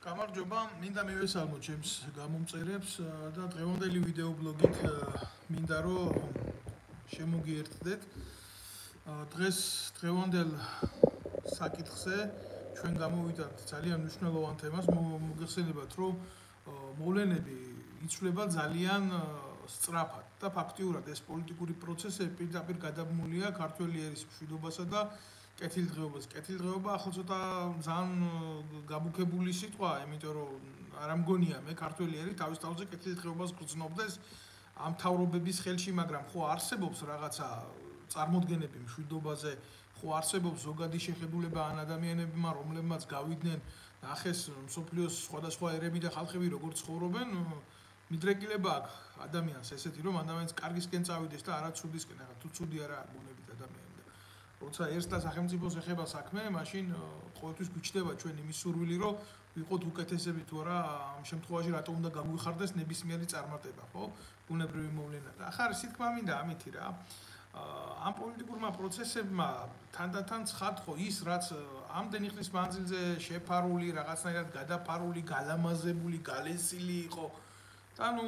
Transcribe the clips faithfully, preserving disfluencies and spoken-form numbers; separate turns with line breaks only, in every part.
გამარჯობა, მინდა მივესალმო ჩემს გამომწერებს და დღევანდელი ვიდეობლოგით მინდა რომ შემოგიერთდეთ. დღეს დღევანდელ საკითხზე ჩვენ გამოვიდართ ძალიან მნიშვნელოვან თემას, მოგეხსენებათ რომ მოვლენები იცვლება ძალიან სწრაფად და ფაქტიურად ეს პოლიტიკური პროცესები პირდაპირ გადაბმულია ქართველი ერის მშვიდობასა და კეთილდღეობას. კეთილდღეობა ახლა ცოტა ძალიან გაბუქებული სიტყვა, იმიტომ რომ არ ამგონია მე ქართველი ერი თავის თავზე კეთილდღეობას გრძნობდეს ამ თავრობების ხელში, მაგრამ ხო არსებობს რაღაცა წარმოდგენები მშვიდობაზე, ხო არსებობს ზოგადი შეხედულება ან ადამიანებმა, რომლებმაც გავიდნენ ნახეს მსოფლიოს სხვადასხვა ერები და ხალხები როგორ ცხოვრობენ, მიდრეკილება აქვს ადამიანს ესეთი რომ ადამიანს კარგისკენ წავიდეს და არა ცუდისკენ, ახლა თუ ცუდი არაა გონებით ადამიანი. როცა ერთს და სახელმწიფოს ეხება საქმე, მაშინ ყოველთვის გვიჩნდება ჩვენ იმის სურვილი, რომ ვიყოთ უკეთესები თუ არა, ამ შემთხვევაში რატომ უნდა გაგვიხარდეს ნებისმიერი წარმატება, ხო? ბუნებრივი მოვლენა. და ახლა ისიც თქმა მინდა ამითი რა. ამ პოლიტიკურმა პროცესებმა თანდათან ცხადყო ის, რაც ამდენი ხნის მანძილზე შეფარული, რაღაცნაირად გადაფარული, გალამაზებული, გალესილი იყო. და ნუ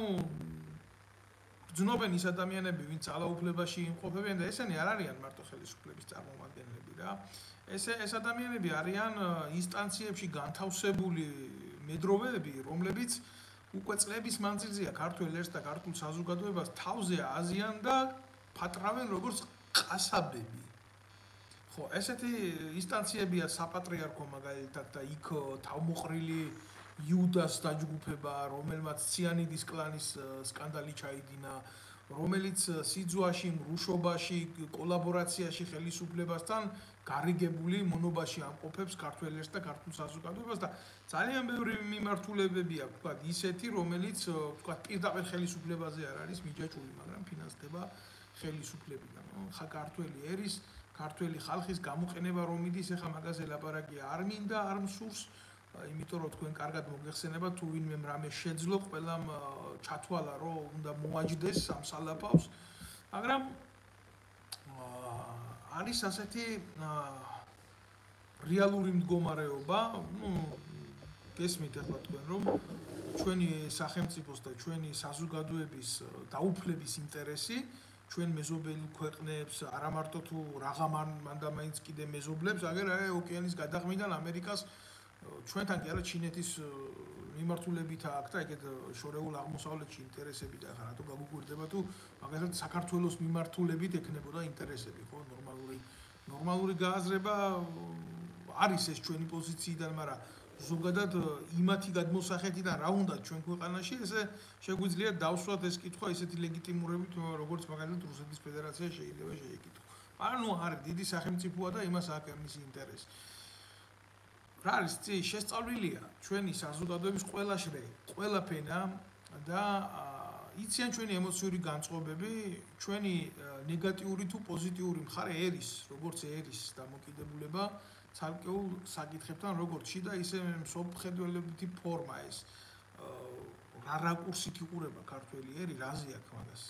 გძნობენ ის ადამიანები, ვინც ძალაუფლებაში იმყოფებიან და ესენი არ არიან მარტო ხელისუფლების წარმომადგენლები რა. ეს ეს ადამიანები არიან ინსტანციებში განთავსებული მედროვეები, რომლებიც უკვე წლების მანძილზეა ქართველ ერს და ქართულ საზოგადოებას თავზე აზიან და ფატრავენ როგორც ყასაბები. ხო, ესეთი ინსტანციებია საპატრიარქო მაგალითად და იქ თავმოყრილი იუდას დაჯგუფება, რომელმაც ციანიდის კლანის სკანდალი ჩაიდინა, რომელიც სიძვაში, მრუშობაში, კოლაბორაციაში ხელისუფლებასთან გარიგებული მონობაში ამყოფებს ქართველ ერს და ქართულ საზოგადოებას და ძალიან ბევრი მიმართულებები აქვს, ვთქვათ, ისეთი, რომელიც, ვთქვათ, პირდაპირ ხელისუფლებაზე არ არის მიჯაჭვული, მაგრამ ფინანსდება ხელისუფლებიდან. ხა ქართველი ერის, ქართველი ხალხის გამოყენება რომ მიდის, ეხა მაგაზე ლაპარაკია არ მინდა, არ მსურს. იმიტომ რომ თქვენ კარგად მოგეხსენება თუ ვინმე რამე შეძლო, ყველამ ჩათვალა რომ უნდა მოაჯდეს ამ სალაფავს, მაგრამ არის ასეთი რეალური მდგომარეობა, ნუ გესმით ახლა თქვენ რომ ჩვენი სახელმწიფოს და ჩვენი საზოგადოების დაუფლების ინტერესი ჩვენ მეზობელი ქვეყნებს, არა მარტო თუ რაღა მანდა მაინც კიდე მეზობლებს, აგერ ოკეანის გადაღმიდან ამერიკას ჩვენთან კი არა ჩინეთის მიმართულებით აქვს და ეგეთ შორეულ აღმოსავლეთში ინტერესები და ახლა რატო გაგუკვირდება თუ მაგალითად საქართველოს მიმართულებით ექნებოდა ინტერესები, ხო, ნორმალური ნორმალური გააზრება არის ეს ჩვენი პოზიციიდან, მაგრამ ზოგადად იმათი გადმოსახედიდან რა უნდა ჩვენ ქვეყანაში, ესე შეგვიძლია დავსვათ ეს კითხვა ისეთი ლეგიტიმურებით, როგორც მაგალითად რუსეთის ფედერაცია შეიძლება შეეკითხო. მაგრამ ნუ არის დიდი სახელმწიფოა და იმას აქვს მისი ინტერესი. რა არის წი შესწავლილია ჩვენი საზოგადოების ყველა შრე, ყველა ფენა და იციან ჩვენი ემოციური განწყობები, ჩვენი ნეგატიური თუ პოზიტიური მხარე ერის, როგორც ერის დამოკიდებულება ცალკეულ საკითხებთან, როგორც შიდა, ისე მსოფლმხედველობითი ფორმა ეს. რა რაკურსით იყურება ქართველი ერი, რაზე აქვს მაგას?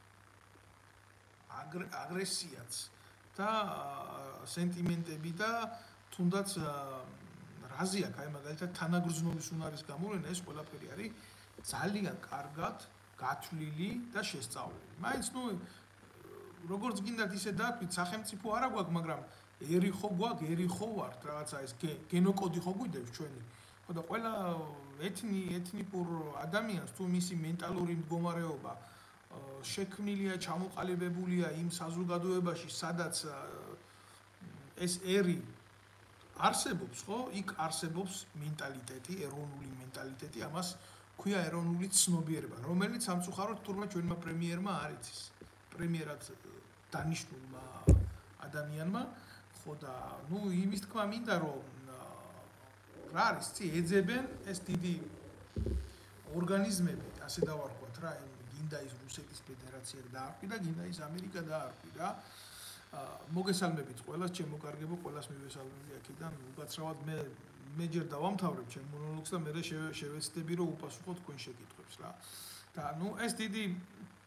აგრესიაც და სენტიმენტები და თუნდაც რაზე აქვს, აი მაგალითად თანაგრძნობის უნარის გამოვლენა, ეს ყველაფერი არის ძალიან კარგად გათვლილი და შესწავლილი. მაინც ნუ როგორც გინდათ ისე დააქვით, სახელმწიფო არა გვაქვს, მაგრამ ერი ხო გვაქვს, ერი ხო ვართ, რაღაცა ეს გენოკოდი ხო გვიდევს ჩვენი. ხო და ყველა ეთნი, ეთნიკურ ადამიანს თუ მისი მენტალური მდგომარეობა შექმნილია, ჩამოყალიბებულია იმ საზოგადოებაში, სადაც ეს ერი არსებობს, ხო? იქ არსებობს მენტალიტეტი, ეროვნული მენტალიტეტი, ამას ქვია ეროვნული ცნობიერება, რომელიც სამწუხაროდ თურმე ჩვენმა პრემიერმა არ იცის. პრემიერად დანიშნულმა ადამიანმა, ხო და ნუ იმის თქმა მინდა რომ რა არის, წი ეძებენ ეს დიდი ორგანიზმები, ასე დავარქვათ რა, გინდა ის რუსეთის ფედერაცია დაარქვი და გინდა ის ამერიკა დაარქვი რა. მოგესალმებით ყველას, ჩემო კარგებო, ყველას მივესალმები აქედან. უკაცრავად მე მე ჯერ დავამთავრებ ჩემ მონოლოგს და მე შევეცდები რომ უპასუხო თქვენ შეკითხვებს რა. და ნუ ეს დიდი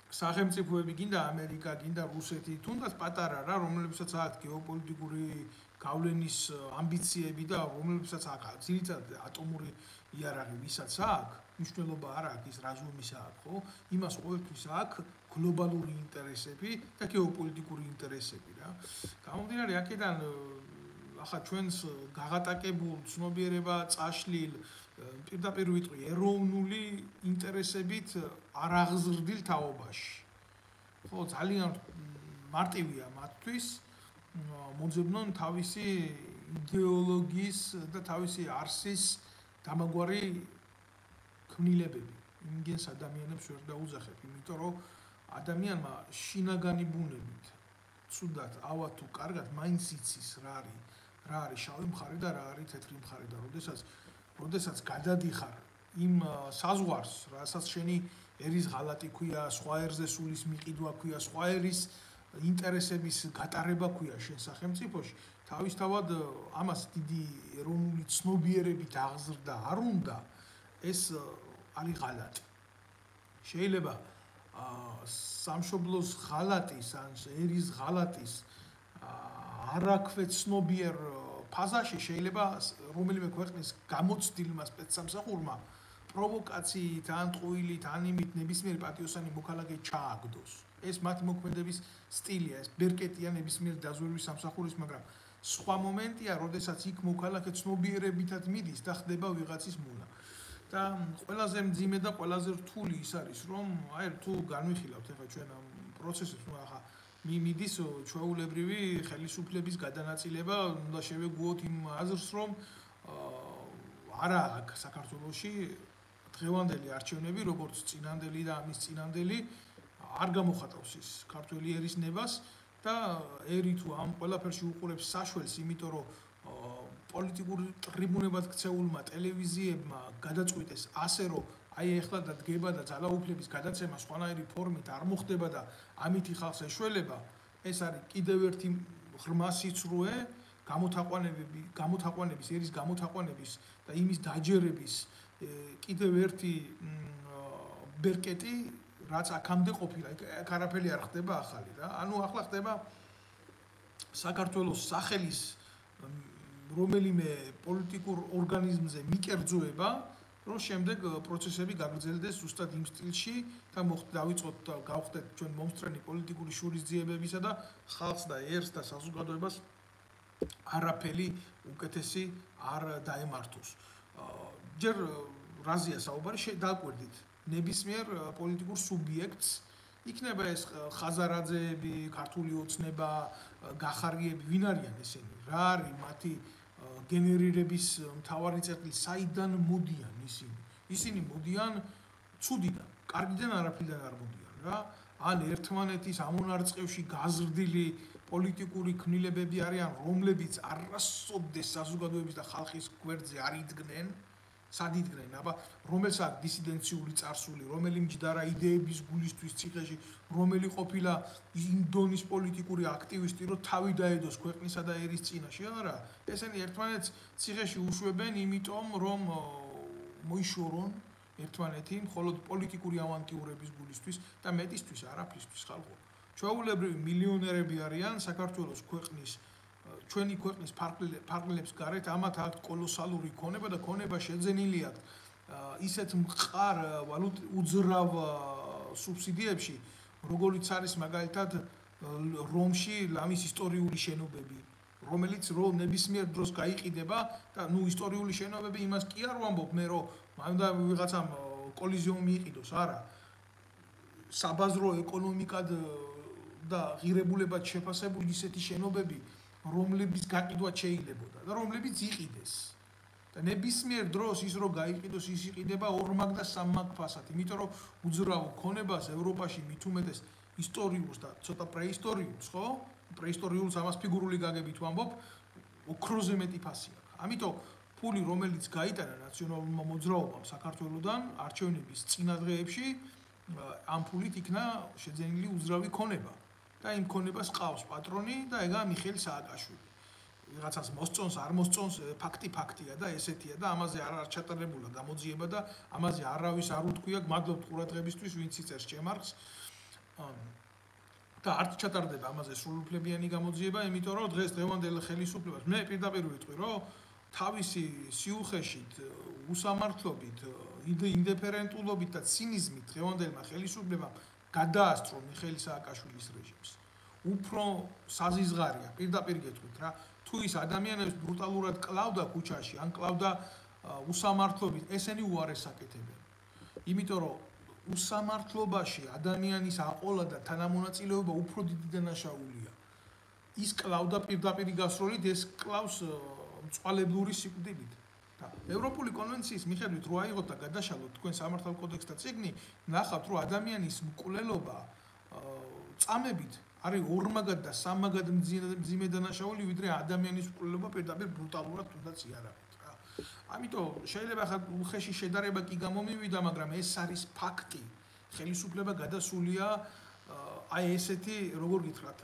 სახელმწიფოები გინდა ამერიკა, გინდა რუსეთი, თუნდაც პატარა რა, რომლებსაც აქვს გეოპოლიტიკური გავლენის ამბიციები და რომლებსაც აქვს ძირითადად ატომური იარაღი, ვისაც აქვს, მნიშვნელობა არ აქვს ის რა ზომის აქვს, ხო? იმას ყოველთვის აქვს გლობალური ინტერესები და გეოპოლიტიკური ინტერესები რა. გამომდინარე აქედან ახლა ჩვენს გაღატაკებულ ცნობიერება წაშლილ პირდაპირ ვიტყვი ეროვნული ინტერესებით არ აღზრდილ თაობაში. ხო, ძალიან მარტივია მათთვის მოძებნონ თავისი იდეოლოგიის და თავისი არსის დამაგვარი ქმნილებები. იმგენს ადამიანებს ვერ დაუძახებ, იმიტომ რომ ადამიანმა შინაგანი ბუნებით ცუდად ავა თუ კარგად მაინც იცის რა არის რა არის შავი მხარე და რა არის თეთრი მხარე და როდესაც როდესაც გადადიხარ იმ საზღვარს, რასაც შენი ერის ღალატი ქვია, სხვა ერზე სულის მიყიდვა ქვია, სხვა ერის ინტერესების გატარება ქვია შენ სახელმწიფოში, თავისთავად ამას დიდი ეროვნული ცნობიერებით აღზრდა არ უნდა, ეს არის ღალატი. შეიძლება სამშობლოს ღალატის ან ერის ღალატის არაქვე ცნობიერ ფაზაში შეიძლება რომელიმე ქვეყნის გამოცდილმა სპეცსამსახურმა პროვოკაციით ან ტყუილით ან იმით ნებისმიერი პატიოსანი მოქალაქე ჩააგდოს. ეს მათი მოქმედების სტილია, ეს ბერკეტია ნებისმიერი დაზვერვის სამსახურის, მაგრამ სხვა მომენტია, როდესაც იქ მოქალაქე ცნობიერებითად მიდის და ხდება ვიღაცის მულა. და ყველაზე მძიმე და ყველაზე რთული ის არის, რომ აი თუ განვიხილავთ ახლა ჩვენ ამ პროცესებს, ნუ ახლა მიდის ჩვეულებრივი ხელისუფლების გადანაწილება, უნდა შევეგუოთ იმ აზრს, რომ არა აქვს საქართველოში დღევანდელი არჩევნები, როგორც წინანდელი და ამის წინანდელი არ გამოხატავს ის ქართველი ერის ნებას და ერი თუ ამ ყველაფერში უყურებს საშველს, იმიტომ რომ პოლიტიკური ტრიბუნებად ქცეულმა ტელევიზიებმა გადაწყვიტეს ასე, რომ აი ეხლა და დგება და ძალაუფლების გადაცემა სხვანაირი ფორმით არ მოხდება და ამითი ხალხს ეშველება, ეს არის კიდევ ერთი ღრმა სიცრუე გამოთაყვანებები, გამოთაყვანების, ერის გამოთაყვანების და იმის დაჯერების კიდევ ერთი ბერკეტი, რაც აქამდე ყოფილა, აქ არაფერი არ ხდება ახალი რა. ანუ ახლა ხდება საქართველოს სახელის რომელიმე პოლიტიკურ ორგანიზმზე მიკერძოება, რომ შემდეგ პროცესები გაგრძელდეს ზუსტად იმ სტილში და დავიწყოთ და გავხდეთ ჩვენ მომსწრენი პოლიტიკური შურისძიებებისა და ხალხს და ერს და საზოგადოებას არაფერი უკეთესი არ დაემართოს. ჯერ რაზეა საუბარი, დავკვირდით ნებისმიერ პოლიტიკურ სუბიექტს, იქნება ეს ხაზარაძეები, ქართული ოცნება, გახარიები, ვინ არიან ესენი? რა არის მათი გენერირების მთავარი წერტილი, საიდან მოდიან ისინი? ისინი მოდიან ცუდიდან, კარგიდან არაფრიდან არ მოდიან რა. ან ერთმანეთის ამონარწყევში გაზრდილი პოლიტიკური ქმნილებები არიან, რომლებიც არასოდეს საზოგადოების და ხალხის გვერდზე არ იდგნენ, სად იდგნენ, აბა რომელსაც დისიდენციული წარსული, რომელი მჯდარა იდეების გულისთვის ციხეში, რომელი ყოფილა ინდონის პოლიტიკური აქტივისტი, რომ თავი დაედოს ქვეყნისა და ერის წინაშე, არა, ესენი ერთმანეთს ციხეში უშვებენ, იმიტომ რომ მოიშორონ ერთმანეთი, მხოლოდ პოლიტიკური ავანტიურების გულისთვის და მეტისთვის არაფრისთვის ხალხო. ჩვეულებრივი მილიონერები არიან საქართველოს ქვეყნის ჩვენი ქვეყნის ფარგლებს გარეთ, ამათ აქვთ კოლოსალური ქონება და ქონება შეძენილი აქვთ ისეთ მყარ უძრავ სუბსიდიებში, როგორიც არის მაგალითად რომში ლამის ისტორიული შენობები, რომელიც რომ ნებისმიერ დროს გაიყიდება და ნუ ისტორიული შენობები იმას კი არ ვამბობ მე, რომ მანდა ვიღაცამ კოლიზიუმი მიიყიდოს, არა. საბაზრო ეკონომიკად და ღირებულებად შეფასებული ისეთი შენობები, რომლების გაყიდვა შეიძლებოდა და რომლებიც იყიდეს. და ნებისმიერ დროს ის რო გაიყიდოს, ის იყიდება ორმაგ და სამმაგ ფასად, იმიტომ რომ უძრავ ქონებას ევროპაში მით უმეტეს ისტორიულს და ცოტა პრეისტორიულს, ხო? პრეისტორიულს ამას ფიგურული გაგებით ვამბობ, ოქროზე მეტი ფასი აქვს. ამიტომ ფული, რომელიც გაიტანა ნაციონალურმა მოძრაობამ საქართველოსთან არჩევნების წინა დღეებში, ამ ფულით იქნა შეძენილი უძრავი ქონება. და იმ ქონებას ყავს პატრონი და ეგაა მიხეილ სააკაშვილი. ვიღაცას მოსწონს, არ მოსწონს, ფაქტი ფაქტია და ესეთია და ამაზე არ არ ჩატარებულა გამოძიება და ამაზე არავის არ უთქვია, გმადლობთ ყურადღებისთვის, ვინც იწერს ჩემ არხს. და არც ჩატარდება ამაზე სრულუფლებიანი გამოძიება, იმიტომ რომ დღეს დღევანდელ ხელისუფლებას მე პირდაპირ ვიტყვი, რომ თავისი სიუხეშით, უსამართლობით, ინდიფერენტულობით და ცინიზმით დღევანდელმა ხელისუფლებამ გადაასწრო მიხეილ სააკაშვილის რეჟიმს. უფრო საზიზღარია, პირდაპირ გეტყვით რა, თუ ის ადამიანებს ბრუტალურად კლავდა ქუჩაში, ან კლავდა უსამართლობით, ესენი უარეს აკეთებენ. იმიტომ რომ უსამართლობაში ადამიანის აყოლა და თანამონაწილეობა უფრო დიდი დანაშაულია. ის კლავდა პირდაპირ გასროლით, ეს კლავს მწვალებლური სიკვდილით. და ევროპული კონვენციის მიხედვით რო აიღოთ და გადაშალოთ თქვენ სამართალ კოდექსს და წიგნი, ნახავთ რომ ადამიანის მკვლელობა წამებით არის ორმაგად და სამმაგად მძიმე დანაშაული, ვიდრე ადამიანის მკვლელობა პირდაპირ ბრუტალურად თუნდაც იარაღით რა. ამიტომ შეიძლება ხა უხეში შედარება კი გამომივიდა, მაგრამ ეს არის ფაქტი. ხელისუფლება გადასულია აი ესეთი, როგორ გითხრათ,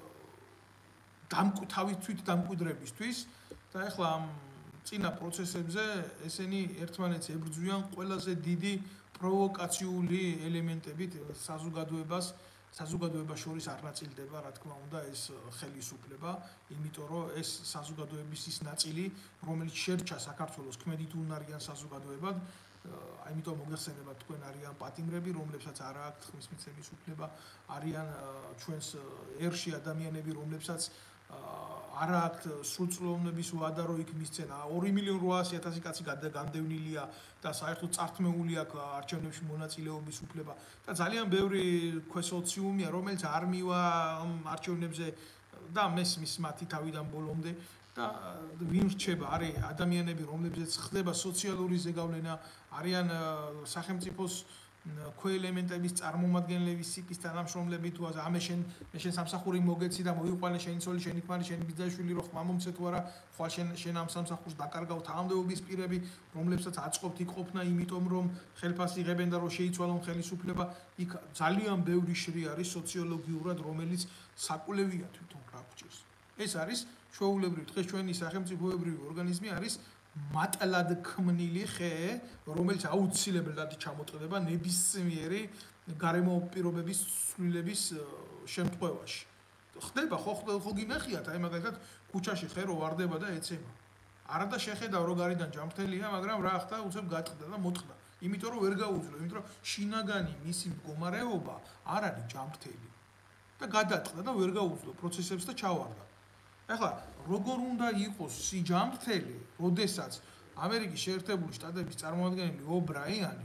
თავით დამკვიდრებისთვის და ეხლა ამ წინა პროცესებზე ესენი ერთმანეთს ებრძვიან ყველაზე დიდი პროვოკაციული ელემენტებით საზოგადოებას საზოგადოებას შორის არ ნაწილდება, რა თქმა უნდა, ეს ხელისუფლება, იმიტომ რომ ეს საზოგადოების ის ნაწილი, რომელიც შერჩა საქართველოს ქმედით უნარიან საზოგადოებად, ამიტომ მოგეხსენებათ თქვენ არიან პატიმრები, რომლებსაც არ აქვთ ხმის მიცემის უფლება, არიან ჩვენს ერში ადამიანები, რომლებსაც არ აქვთ სრულწლოვნების ვადა, რომ იქ მისცენ ორი მილიონი რვაასი ათასი კაცი განდევნილია და საერთოდ წართმეული აქვს არჩევნებში მონაწილეობის უფლება და ძალიან ბევრი ქვესოციუმია, რომელიც არ მივა არჩევნებზე და მესმის მათი თავიდან ბოლომდე და ვინ რჩება, არის ადამიანები, რომლებზეც ხდება სოციალური ზეგავლენა, არიან სახელმწიფოს ქვეელემენტების წარმომადგენლების სიკის თანამშრომლები თუ ამე შენ მე შენ სამსახური მოგეცი და მოიყვანე შენი ცოლი, შენი ქმარი, შენი ბიძაშვილი რო ხმა მომცე თუ არა, ხვალ შენ შენ ამ სამსახურს დაკარგავ თანამდებობის პირები, რომლებსაც აწყობთ იქ ყოფნა, იმიტომ რომ ხელფასი იღებენ და რომ შეიცვალონ ხელისუფლება, იქ ძალიან ბევრი შრი არის სოციოლოგიურად, რომელიც საკულევია თვითონ რა გჭირს. ეს არის ჩვეულებრივი, დღეს ჩვენი სახელმწიფოებრივი ორგანიზმი არის მატლად ქმნილი ხე, რომელიც აუცილებლად ჩამოწყდება ნებისმიერი გარემო პირობების ცვლილების შემთხვევაში. ხდება ხო ხო გინახიათ, აი მაგალითად ქუჩაში ხე რო ვარდება და ეცემა. არა და შეხედავ რო გარიდან ჯამრთელია, მაგრამ რა ხდა, უცებ გაწყდა და მოწყდა. იმიტომ რომ ვერ გაუძლო, იმიტომ რომ შინაგანი მისი მდგომარეობა არ არის ჯამრთელი. და გადაწყდა და ვერ გაუძლო პროცესებს და ჩავარდა. ეხლა როგორ უნდა იყოს სიჯამრთელი, როდესაც ამერიკის შეერთებული შტატების წარმომადგენელი ობრაიანი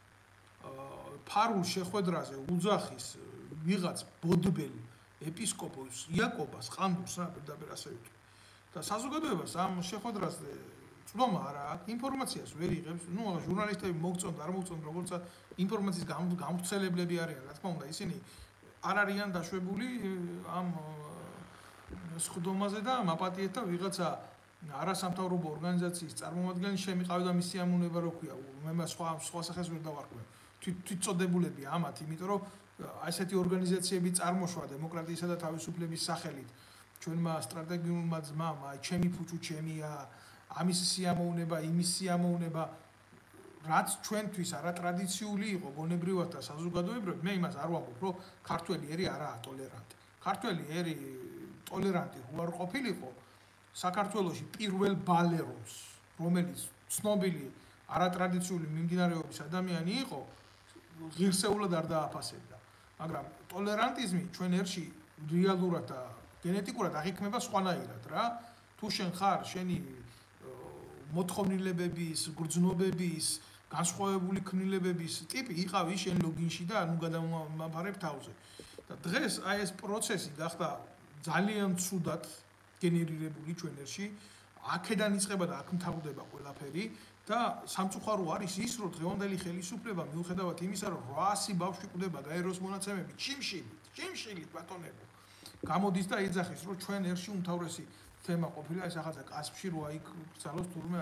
ფარულ შეხვედრაზე უძახის ვიღაც ბოდბელ ეპისკოპოს იაკობას ყანდურს რა პირდაპირ ასე ვიტყვი. და საზოგადოებას ამ შეხვედრაზე წვდომა არა აქვს, ინფორმაციას ვერ იღებს, ნუ ჟურნალისტები მოგწონთ, არ მოგწონთ, როგორც ინფორმაციის გამვრცელებლები არიან, რა თქმა უნდა, ისინი არ არიან დაშვებული ამ სხდომაზე და მაპატიეთ და ვიღაცა არასამთავრობო ორგანიზაციის წარმომადგენელი შემიყავდა და მისი ამუნება რო ქვია, მე სხვა სხვა სახეს ვერ დავარქვენ. თვითწოდებულები ამათ, იმიტომ რომ ასეთი ორგანიზაციები წარმოშვა დემოკრატიისა და თავისუფლების სახელით. ჩვენმა სტრატეგიულმა ძმამ, აი ჩემი ფუჩუ ჩემია, ამის სიამოვნება, იმის სიამოვნება, რაც ჩვენთვის არატრადიციული იყო გონებრივად და საზოგადოებრივად, მე იმას არ ვამბობ, რომ ქართველი ერი არაა ტოლერანტი. ქართველი ერი ტოლერანტი რო არ ყოფილიყო, საქართველოში პირველ ბალერონს, რომელიც ცნობილი არატრადიციული მიმდინარეობის ადამიანი იყო, ღირსეულად არ დააფასებდა. მაგრამ ტოლერანტიზმი ჩვენ ერში რეალურად და გენეტიკურად აღიქმება სხვანაირად რა. თუ შენ ხარ შენი მოთხოვნილებების, გრძნობების, განსხვავებული ქმნილებების ტიპი იყავი შენ ლოგინში და ნუ გადამაბარებ თავზე. და დღეს აი ეს პროცესი გახდა ძალიან ცუდად გენერირებული ჩვენ ერში. აქედან იწყება და აქ მთავრდება ყველაფერი და სამწუხარო არის ის, რომ დღევანდელი ხელისუფლება მიუხედავად იმისა, რომ რვაასი ბავშვი კვდება გაეროს მონაცემებით, შიმშილით, შიმშილით ბატონებო. გამოდის და ეძახის, რომ ჩვენ ერში უმთავრესი თემა ყოფილა ეს ახალ კასპში რო აი გწალოს თურმე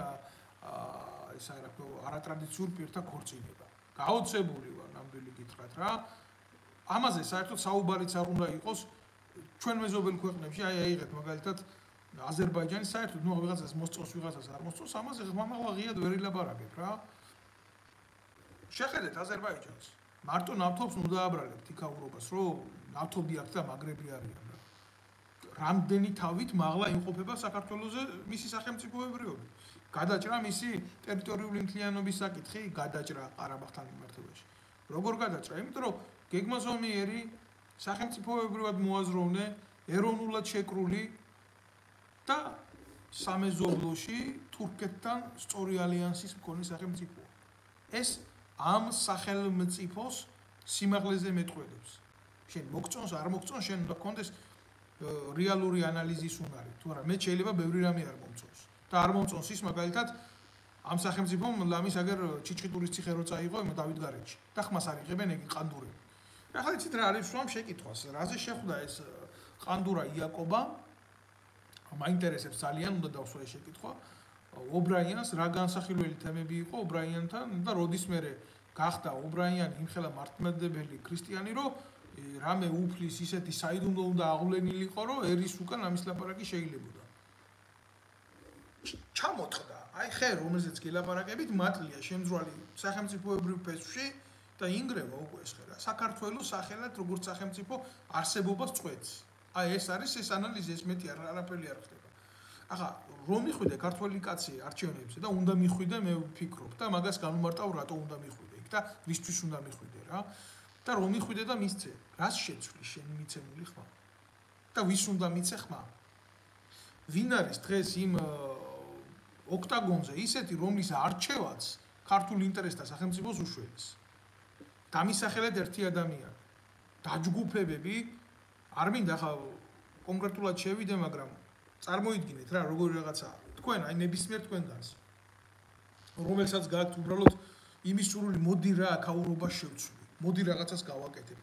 ეს არა თქო არატრადიციულ პირთა ქორწინება. გაოცებული ვარ ნამდვილი გითხრათ რა. ამაზე საერთოდ საუბარიც არ უნდა იყოს ჩვენ მეზობელ ქვეყნებში, აი აიღეთ მაგალითად აზერბაიჯანი საერთოდ ნუ ვიღაცას მოსწონს, ვიღაცას არ მოსწონს, ამაზე ხმამაღლა ღიად ვერ ილაპარაკებ რა. შეხედეთ აზერბაიჯანს. მარტო ნავთობს ნუ დააბრალებთ იქაურობას, რომ ნავთობი აქვს და მაგრები არიან. რამდენი თავით მაღლა იმყოფება საქართველოზე მისი სახელმწიფოებრიობა. გადაჭრა მისი ტერიტორიული მთლიანობის საკითხი, გადაჭრა ყარაბაღთან მიმართებაში. როგორ გადაჭრა? იმიტომ რომ გეგმაზომიერი სახელმწიფოებრივად მოაზროვნე, ეროვნულად შეკრული და სამეზობლოში თურქეთთან სწორი ალიანსის მქონე სახელმწიფოა. ეს ამ სახელმწიფოს სიმაღლეზე მეტყველებს. შენ მოგწონს, არ მოგწონს, შენ უნდა გქონდეს რეალური ანალიზის უნარი. თუ არა, მე შეიძლება ბევრი რამე არ მომწონს. და არ მომწონს ის მაგალითად ამ სახელმწიფომ ლამის აგერ ჩიჩხიტურის ციხე რო წაიღო იმ დავითგარეჯში. და ხმას არ იღებენ ეგ ყანდურები. ახლა იცით რა არის სვამ შეკითხვას, რაზე შეხვდა ეს ყანდურა იაკობა? მაინტერესებს ძალიან, უნდა დავსვა ეს შეკითხვა. ობრაიანს რა განსახილველი თემები იყო ობრაიანთან და როდის მერე გახდა ობრაიანი იმხელა მართლმადიდებელი ქრისტიანი, რომ რამე უფლის ისეთი საიდუმლო უნდა აღვლენილიყო, რომ ერის უკან ამის ლაპარაკი შეიძლებოდა. ჩამოთხრა, აი ხე რომელზეც გელაპარაკებით, მატლია შემძრალი სახელმწიფოებრივ ფესვში და ინგრევა უკვე ეს ხერა. საქართველოს სახელად როგორც სახელმწიფო არსებობას წვეთს. აი ეს არის ეს ანალიზი, ეს მეტი არაფერი არ ხდება. ახლა რომ მიხვიდე ქართველი კაცი არჩევნებზე და უნდა მიხვიდე, მე ვფიქრობ და მაგას განუმარტავ რატო უნდა მიხვიდე იქ და ვისთვის უნდა მიხვიდე რა. და რომ მიხვიდე და მისცე, რას შეცვლი შენი მიცემული ხმა? და ვის უნდა მიცე ხმა? ვინ არის დღეს იმ ოქტაგონზე ისეთი, რომლის არჩევაც ქართულ ინტერესთა სახელმწიფოს უშველის? დამისახელეთ ერთი ადამიანი. დაჯგუფებები არ მინდა ხა კონკრეტულად შევიდე, მაგრამ წარმოიდგინეთ რა, როგორი რაღაცაა. თქვენ აი ნებისმიერ თქვენგანს, რომელსაც გააქვთ უბრალოდ იმის სურვილი, მოდი რა აქაურობას შევცვლი. მოდი რაღაცას გავაკეთებ.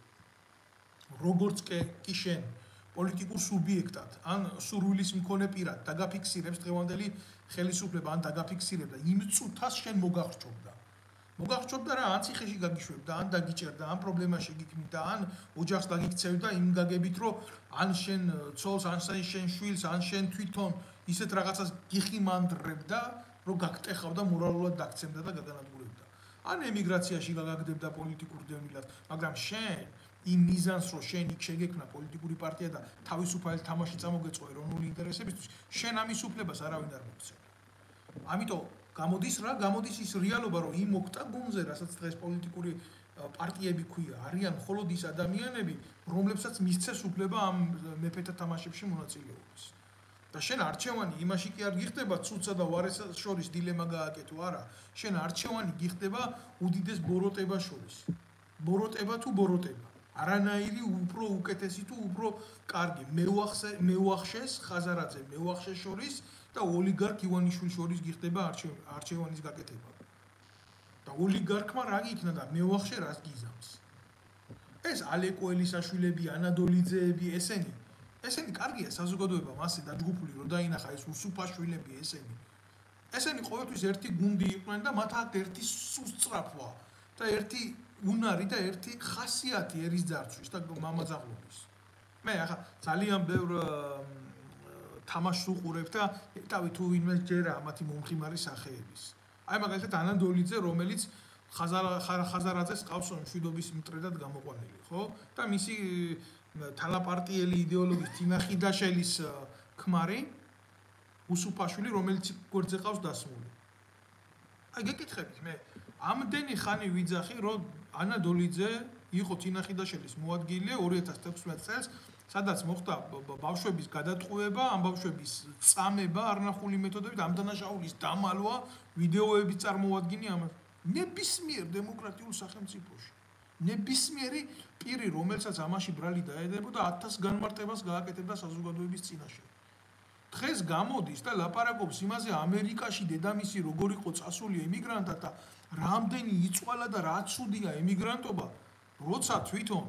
როგორც კი შენ პოლიტიკურ სუბიექტად ან სურვილის მქონე პირად დაგაფიქსირებს დღევანდელი ხელისუფლება ან დაგაფიქსირებდა იმ წუთას შენ მოგახსოვდა. მოგახსოვდა რა, ან ციხეში გაგიშვებდა, ან დაგიჭერდა, ან პრობლემაში გიქმნიდა, ან ოჯახს დაგიქცევდა იმ გაგებით, რომ ან შენ ცოლს, ან შენ შვილს, ან შენ თვითონ ისეთ რაღაცას გიხიმანდრებდა, რომ გაგტეხავდა, მორალურად დაგცემდა და გაგანადგურებდა. ან ემიგრაციაში გაგაგდებდა პოლიტიკურ დევნილად, მაგრამ შენ იმ მიზანს, რომ შენ იქ შეგექმნა პოლიტიკური პარტია და თავისუფალი თამაში წამოგეწყო ეროვნული ინტერესებისთვის, შენ ამის უფლებას არავინ არ მოგცემდა. ამიტომ გამოდის რა, გამოდის ის რეალობა, რომ იმ ოქტაგონზე, რასაც დღეს პოლიტიკური პარტიები ქვია, არიან მხოლოდ ის ადამიანები, რომლებსაც მისცეს უფლება ამ მეფეთა თამაშებში მონაწილეობის. და შენ არჩევანი იმაში კი არ გიხდება, ცუცსა და ვარესას შორის დილემა გააკეთო, არა. შენ არჩევანი გიხდება უდიდეს ბოროტებას შორის. ბოროტება თუ ბოროტება. არანაირი უფრო უკეთესი თუ უფრო კარგი. მეუახშეს ხაზარაძე, მეუახშეს შორის და ოლიგარქ ივანიშვილის შორის გიხდება არჩევანის გაკეთება. და ოლიგარქმა რა იქნა და მეუახშე რას გიზამს? ეს ალეკო ელისაშვილები, ანადოლიძეები, ესენი ესენი კარგია საზოგადოებამ ასე დაჯგუფული რომ დაინახა ეს უსუფაშვილები ესენი. ესენი ყოველთვის ერთი გუნდი იყვნენ და მათ აქვთ ერთი სუსწრაფვა და ერთი უნარი და ერთი ხასიათი ერის ძარცვის და მამაძაღლობის. მე ახლა ძალიან ბევრ თამაშს უყურებ და თავი თუ ვინმე ჯერა მათი მომხიმარი სახეების. აი მაგალითად ანადოლიძე, რომელიც ხაზარაძეს ყავს მშვიდობის მტრედად გამოყვანილი, ხო? და მისი თანაპარტიელი იდეოლოგის თინა ხიდაშელის ქმარი უსუფაშვილი, რომელიც გვერდზე ყავს დასმული. აი გეკითხებით მე, ამდენი ხანი ვიძახი, რომ ანადოლიძე იყო თინა ხიდაშელის მოადგილე ორი ათას თექვსმეტ წელს, სადაც მოხდა ბავშვების გადატყუება, ამ ბავშვების წამება არნახული მეთოდებით, ამ დანაშაულის დამალვა, ვიდეოების წარმოადგინი ამას. ნებისმიერ დემოკრატიულ სახელმწიფოში. ნებისმიერი პირი, რომელსაც ამაში ბრალი დაედებოდა, ათას განმარტებას გააკეთებდა საზოგადოების წინაშე. დღეს გამოდის და ლაპარაკობს იმაზე, ამერიკაში დედამისი როგორ იყო წასული ემიგრანტად და რამდენი იწვალა და რა ცუდია ემიგრანტობა, როცა თვითონ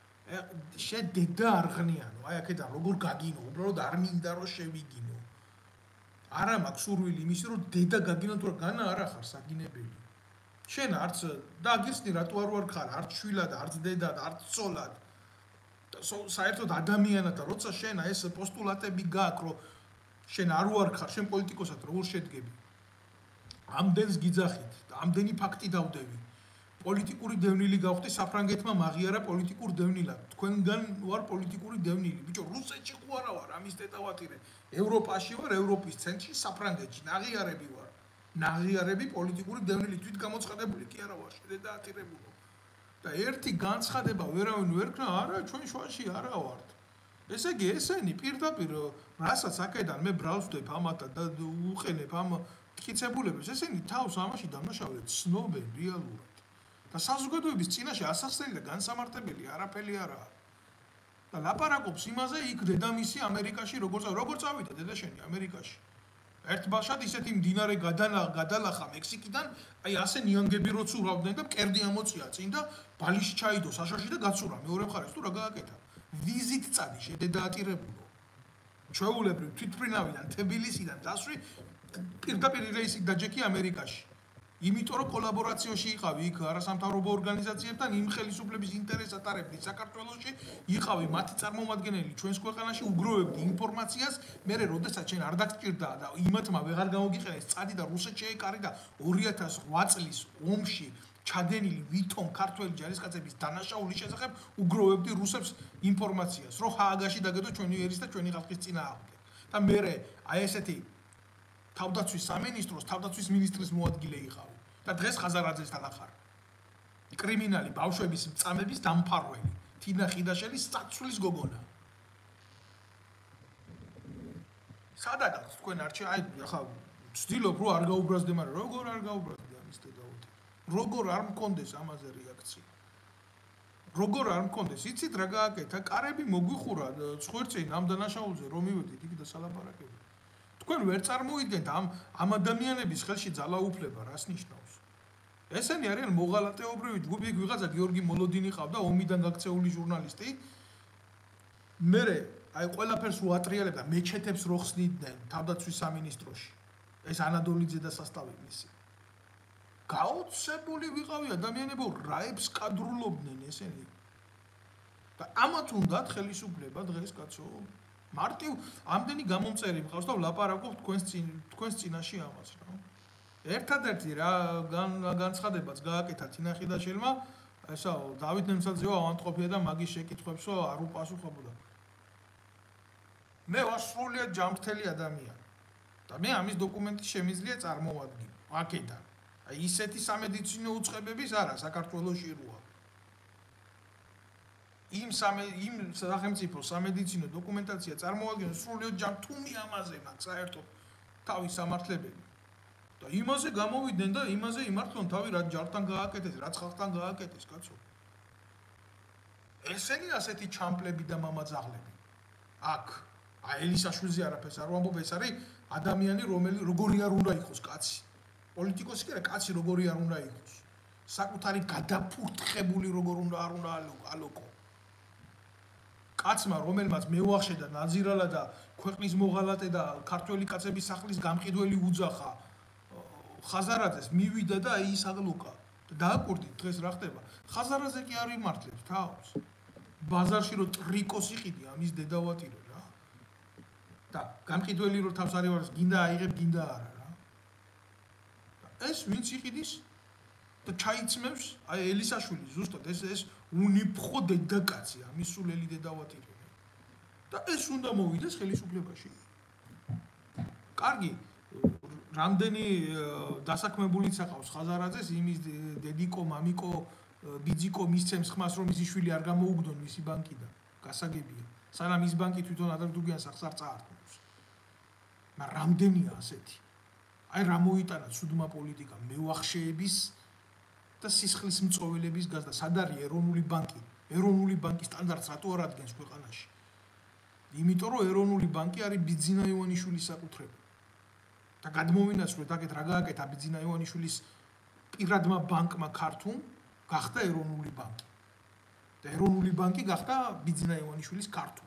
შე დედა არ ღნიანო, აი აქედან როგორ გაგინო, უბრალოდ არ მინდა რომ შევიგინო. არა მაქვს სურვილი იმისი, რომ დედა გაგინო, თუ რა განა არა ხარ საგინებელი. შენ არც დაგიხსნი რატო არ ვარ ხარ, არც შვილად, არც დედად, არც ცოლად. საერთოდ ადამიანად და როცა შენ ეს პოსტულატები გაქვს, რომ შენ არ ვარ ხარ, შენ პოლიტიკოსად როგორ შედგები? ამდენს გიძახით, ამდენი ფაქტი დავდევი. პოლიტიკური დევნილი გავხდი საფრანგეთმა მაღიარა პოლიტიკურ დევნილად. თქვენგან ვარ პოლიტიკური დევნილი. ბიჭო, რუსეთში ხო არა ვარ, ამის დედავატირე. ევროპაში ვარ, ევროპის ცენტრში, საფრანგეთში, ნაღიარები ვარ. ნაღიარები პოლიტიკური დევნილი თვით გამოცხადებული კი არა ვარ, შედედაატირებულო. და ერთი განცხადება ვერავინ ვერ ქნა, არა, ჩვენ შუაში არა ვართ. ესე იგი, ესენი პირდაპირ რასაც აქედან მე ბრალს ვდებ ამათა და უყენებ ამ მტკიცებულებას, ესენი თავს ამაში დამნაშავედ ცნობენ რეალურად. და საზოგადოების წინაშე ასახსნელი და განსამარტებელი არაფერი არაა. და ლაპარაკობს იმაზე, იქ დედამისი ამერიკაში როგორ როგორ წავიდა დედაშენი ამერიკაში. ერთ ბავშვად ისეთი მდინარე გადალახა მექსიკიდან, აი ასე ნიანგები რო ცურავდნენ და მკერდი ამოწია წინ და ბალიში ჩაიდო საშაში და გაცურა. მეორე მხარეს თუ რა გააკეთა? ვიზით წადი შედედაატირებულო. ჩვეულებრივ თვითმფრინავიდან თბილისიდან დასვი პირდაპირ რეისით დაჯექი ამერიკაში. იმიტომ რომ კოლაბორაციაში იყავი იქ არასამთავრობო ორგანიზაციებთან იმ ხელისუფლების ინტერესს ატარებდი საქართველოში, იყავი მათი წარმომადგენელი ჩვენს ქვეყანაში, უგროვებდი ინფორმაციას, მერე როდესაც შენ არ დაგჭირდა და იმათმა ვეღარ გამოგიყენეს წადი და რუსეთში ეკარი და ორი ათას ოთხ წლის ომში ჩადენილი ვითომ ქართველი ჯარისკაცების დანაშაულის შესახებ უგროვებდი რუსებს ინფორმაციას, რომ ჰააგაში დაგედო ჩვენი ერის და ჩვენი ხალხის წინააღმდეგ. და მერე აი ესეთი თავდაცვის სამინისტროს თავდაცვის მინისტრის მოადგილე იყავი და დღეს ხაზარაძესთან ახარ. კრიმინალი ბავშვების მწამების დამფარველი, თინა ხიდაშელის საცვლის გოგონა. სადაც თქვენ არჩე, აი ახლა ვცდილობ რომ არ გაუბრაზდე, მაგრამ როგორ არ გაუბრაზდე ამის დედაოთი. როგორ არ მქონდეს ამაზე რეაქცია. როგორ არ მქონდეს, იცით რა გააკეთა? კარები მოგვიხურა ცხვერწინ ამ დანაშაულზე რომ მივედით იქ და სალაპარაკებდით. თქვენ ვერ წარმოიდგენთ ამ ამ ადამიანების ხელში ძალაუფლება რას ნიშნავს? ესენი არიან მოღალატეობრივი ჯგუფი, იქ ვიღაცა გიორგი მოლოდინი ყავდა, ომიდან გაქცეული ჟურნალისტი. მერე აი ყველაფერს უატრიალებდა, მეჩეთებს რო ხსნიდნენ თავდაცვის სამინისტროში. ეს ანადოლიძე და სასტავებისი. გაოცებული ვიყავი ადამიანებო, რაებს კადრულობდნენ ესენი. და ამათ უნდათ ხელისუფლება დღეს კაცო. მარტივ ამდენი გამომწერი მყავს და ვლაპარაკობ თქვენს წინ თქვენს წინაშე ამას რა. ერთადერთი რა განცხადებაც გააკეთა თინა ხიდაშელმა, ესაო დავით ნემსაძეო ავანტყოფია და მაგის შეკითხვებსო არ უპასუხებოდა. მე ვარ სრულიად ჯანმრთელი ადამიანი. და მე ამის დოკუმენტი შემიძლია წარმოვადგინო აქედან. აი ისეთი სამედიცინო უწყებების არა საქართველოში როა. იმ სამე იმ სახელმწიფო სამედიცინო დოკუმენტაცია წარმოადგენს სრულიად ჯანმრთელი ამაზე მაქვს საერთოდ თავის სამართლებელი. და იმაზე გამოვიდნენ და იმაზე იმართლონ თავი რა ჯართან გააკეთეს, რა ხალხთან გააკეთეს, კაცო. ესენი ასეთი ჩამპლები და მამაძაღლები. აქ აი ელისაშვილზე არაფერს არ ვამბობ, ეს არის ადამიანი, რომელი როგორი არ უნდა იყოს კაცი. პოლიტიკოსი კი არა, კაცი როგორი არ უნდა იყოს. საკუთარი გადაფურთხებული როგორ უნდა არ უნდა ალოკო. კაცმა, რომელმაც მეუახშედა ნაძირალა და ქვეყნის მოღალატე და ქართველი კაცების სახლის გამყიდველი უძახა, ხაზარაძეს მივიდა და აი ის აღლოკა. დააკვირდით დღეს რა ხდება? ხაზარაძე კი არ იმართლებს თავს. ბაზარში რო ტრიკოს იყიდი ამის დედავატირო რა. და გამყიდველი რო თავს არ ივარს, გინდა აიღებ, გინდა არა რა. ეს ვინც იყიდის და ჩაიცმევს, აი ელისაშვილი ზუსტად ეს ეს უნიფხო დედაკაცი, ამის სულელი დედავატირო. და ეს უნდა მოვიდეს ხელისუფლებაში. კარგი, რამდენი დასაქმებულიც აყავს ხაზარაძეს, იმის დედიკო, მამიკო, ბიძიკო მისცემს ხმას, რომ მისი შვილი არ გამოუგდონ მისი ბანკიდან. გასაგებია. სანამ ის ბანკი თვითონ ადრდუგიან სახს არ წაართმევს. მაგრამ რამდენია ასეთი? აი რა მოიტანა ცუდმა პოლიტიკამ მეუახშეების და სისხლის მწოველების გაზდა. სად არის ეროვნული ბანკი? ეროვნული ბანკის სტანდარტს რატო არ ადგენს ქვეყანაში? იმიტომ რომ ეროვნული ბანკი არის ბიძინა ივანიშვილის საკუთრება. და გადმოვინაცვლეთ აქეთ რა გააკეთა ბიძინა ივანიშვილის პირადმა ბანკმა ქართულ გახდა ეროვნული ბანკი. და ეროვნული ბანკი გახდა ბიძინა ივანიშვილის ქართულ.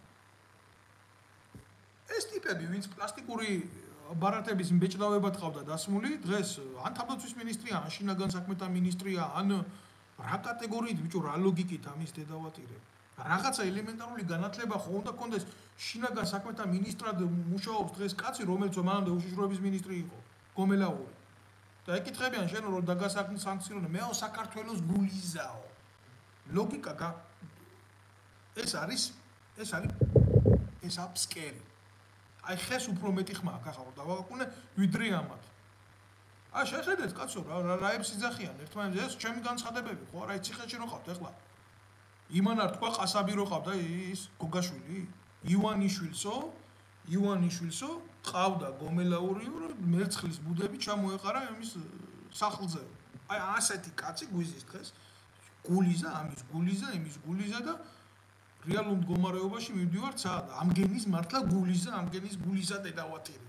ეს ტიპები, ვინც პლასტიკური ბარათების მბეჭდავებად ყავდა დასმული, დღეს ან თავდაცვის მინისტრია, ან შინაგან საქმეთა მინისტრია, ან რა კატეგორიით, ბიჭო, რა ლოგიკით ამის დედავატირება. რაღაცა ელემენტარული განათლება ხო უნდა კონდეს შინაგან საქმეთა მინისტრად მუშაობს დღეს კაცი, რომელიც მანამდე უშიშროების მინისტრი იყო, გომელაური. და ეკითხებიან შენ რომ დაგასანქციონე, მეო საქართველოს გულიზაო. ლოგიკა ეს არის ეს არის ეს აფსკერი. აი ხეს უფრო მეტი ხმა აქვს ახლა რომ დავაყუნე ვიდრე ამათ. აი შეხედეთ კაცო რა რაებს იძახიან ერთმანეთს ეს ჩემი განცხადებები ხო არა ციხეში რო ყავთ ეხლა. იმან არ თქვა ყასაბი რო ყავდა ის გოგაშვილი ივანიშვილსო ივანიშვილსო ყავდა გომელაურიო მერცხლის ბუდები ჩამოეყარა იმის სახლზე. აი ასეთი კაცი გვიზის დღეს გულიზა ამის გულიზა იმის გულიზა და რეალურ მდგომარეობაში მივდივართ სად ამგენის მართლა გულიზა ამგენის გულიზა დედავათირი.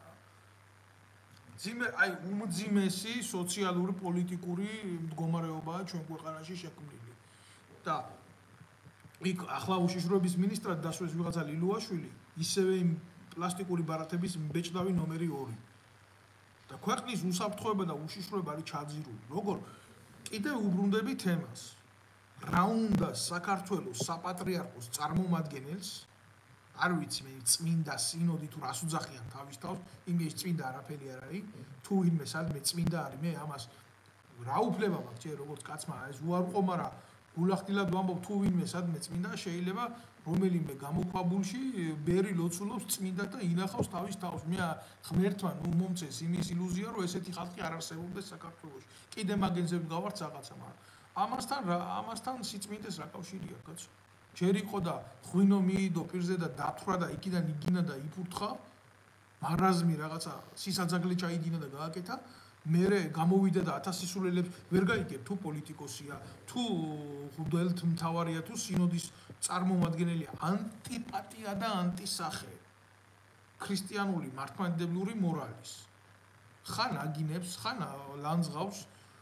ძიმე აი უმძიმესი სოციალური პოლიტიკური მდგომარეობაა ჩვენ ქვეყანაში შექმნილი. და იქ ახლა უშიშროების მინისტრად დასვეს ვიღაცა ლილუაშვილი ისევე იმ პლასტიკური ბარათების ბეჭდავი ნომერი ორი. და ქვეყნის უსაფრთხოება და უშიშროება არის ჩაძირული. როგორ კიდევ უბრუნდები თემას. რა უნდა საქართველოს საპატრიარქოს წარმომადგენელს არ ვიცი მე წმინდა სინოდი თუ რას უძახიან თავის თავს იმის წმინდა არაფერი არ არის თუ ვინმე სადმე წმინდა არის მე ამას რა უფლება მაქვს ჯერ როგორც კაცმა ეს უარყო მაგრამ გულახდილად ვამბობ თუ ვინმე სადმე წმინდა შეიძლება რომელიმე გამოქვაბულში ბერი ლოცულობს წმინდა და ინახავს თავის თავს მე ღმერთმა ნუ მომწეს იმის ილუზია რომ ესეთი ხალხი არ არსებობდეს საქართველოში კიდე მაგენზე გავართ რაღაცა მაგრამ ამასთან ამასთან სიწმინდეს რა კავშირია კაცო ჯერ იყო და ღვინო მიიდო პირზე და დათვრა და იქიდან იგინა და იფურთხა მარაზმი რაღაცა სისაძაგლე ჩაიდინა და გააკეთა მერე გამოვიდა და ათასი სულელებს ვერ გაიგებ თუ პოლიტიკოსია თუ ხუდელთ მთავარია თუ სინოდის წარმომადგენელია ანტიპატია და ანტისახე ქრისტიანული მართლმადიდებლური მორალის ხან აგინებს ხან ლანძღავს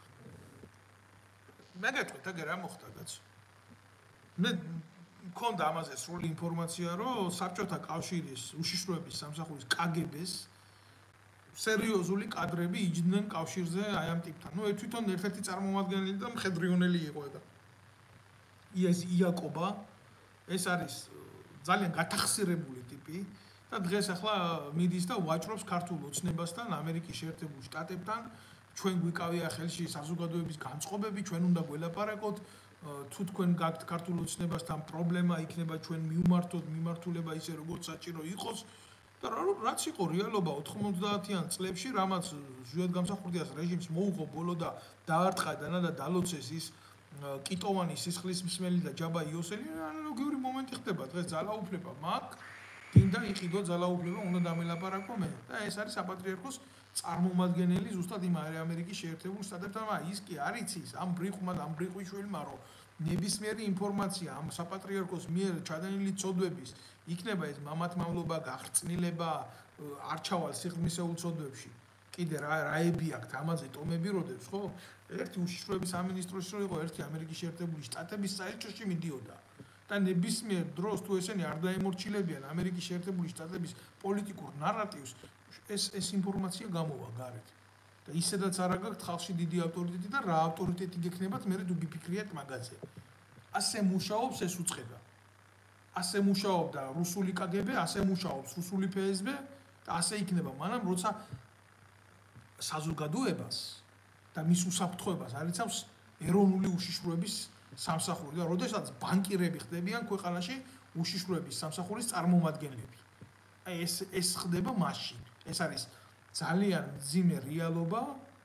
მეგეთქვით აგერ რა მოხდა კაცო მე მქონდა ამაზე სრული ინფორმაცია რომ საბჭოთა კავშირის უშიშროების სამსახურის კგბ-ს სერიოზული კადრები იჯდნენ კავშირზე აი ამ ტიპთან. ნუ თვითონ ერთ-ერთი წარმომადგენელი და მხედრიონელი იყო ეგა. ეს იაკობა ეს არის ძალიან გათახსირებული ტიპი და დღეს ახლა მიდის და ვაჭრობს ქართულ ოცნებასთან, ამერიკის შეერთებულ შტატებთან. ჩვენ გვიკავია ხელში საზოგადოების განწყობები, ჩვენ უნდა გველაპარაკოთ თუ თქვენ გაქვთ ქართულ ოცნებასთან პრობლემა იქნება ჩვენ მივმართოთ მიმართულება ისე როგორც საჭირო იყოს და რაც იყო რეალობა ოთხმოცდაათიან წლებში რამაც ჟუეტგამსახურდიას რეჟიმს მოუღო ბოლო და დაარტყა და და დალოცეს ის კიტოვანი სისხლის მსმელი და ჯაბა იოსელი ანალოგიური მომენტი ხდება დღეს ძალაუფლება მაქვს დინდა იყიდო ძალაუფლება უნდა დამელაპარაკო მე და ეს არის საპატრიარქოს წარმომადგენელი ზუსტად იმ ამერიკის შეერთებულ შტატებთან მაგრამ ის კი არ იცის ამ ბრიყვმა და ამ ბრიყვიშვილმა რომ ნებისმიერი ინფორმაცია ამ საპატრიარქოს მიერ ჩადენილი ცოდვების იქნება ეს მამათმავლობა გახრწნილება არჩავალ სიღრმისეულ ცოდვებში კიდე რა რაები აქვს ამაზე ტომები როდებს ხო ერთი უშიშროების სამინისტროში რო იყო ერთი ამერიკის შეერთებული შტატების საელჩოში მიდიოდა და ნებისმიერ დროს თუ ესენი არ დაემორჩილებიან ამერიკის შეერთებული შტატების პოლიტიკურ ნარატივს ეს ეს ინფორმაცია გამოვა გარეთ და ისედაც არ აქვს ხალხში დიდი ავტორიტეტი და რა ავტორიტეტი გექნებათ მე თუ გიფიქრიათ მაგაზე ასე მუშაობს ეს უწყება ასე მუშაობდა რუსული კგბ ასე მუშაობს რუსული ფსბ და ასე იქნება მანამ როცა საზოგადოებას და მის უსაფრთხოებას არიცავს ეროვნული უშიშროების სამსახური და როდესაც ბანკირები ხდებიან ქვეყანაში უშიშროების სამსახურის წარმომადგენლები აი ეს ეს ხდება მაშინ ეს არის ძალიან მძიმე რეალობა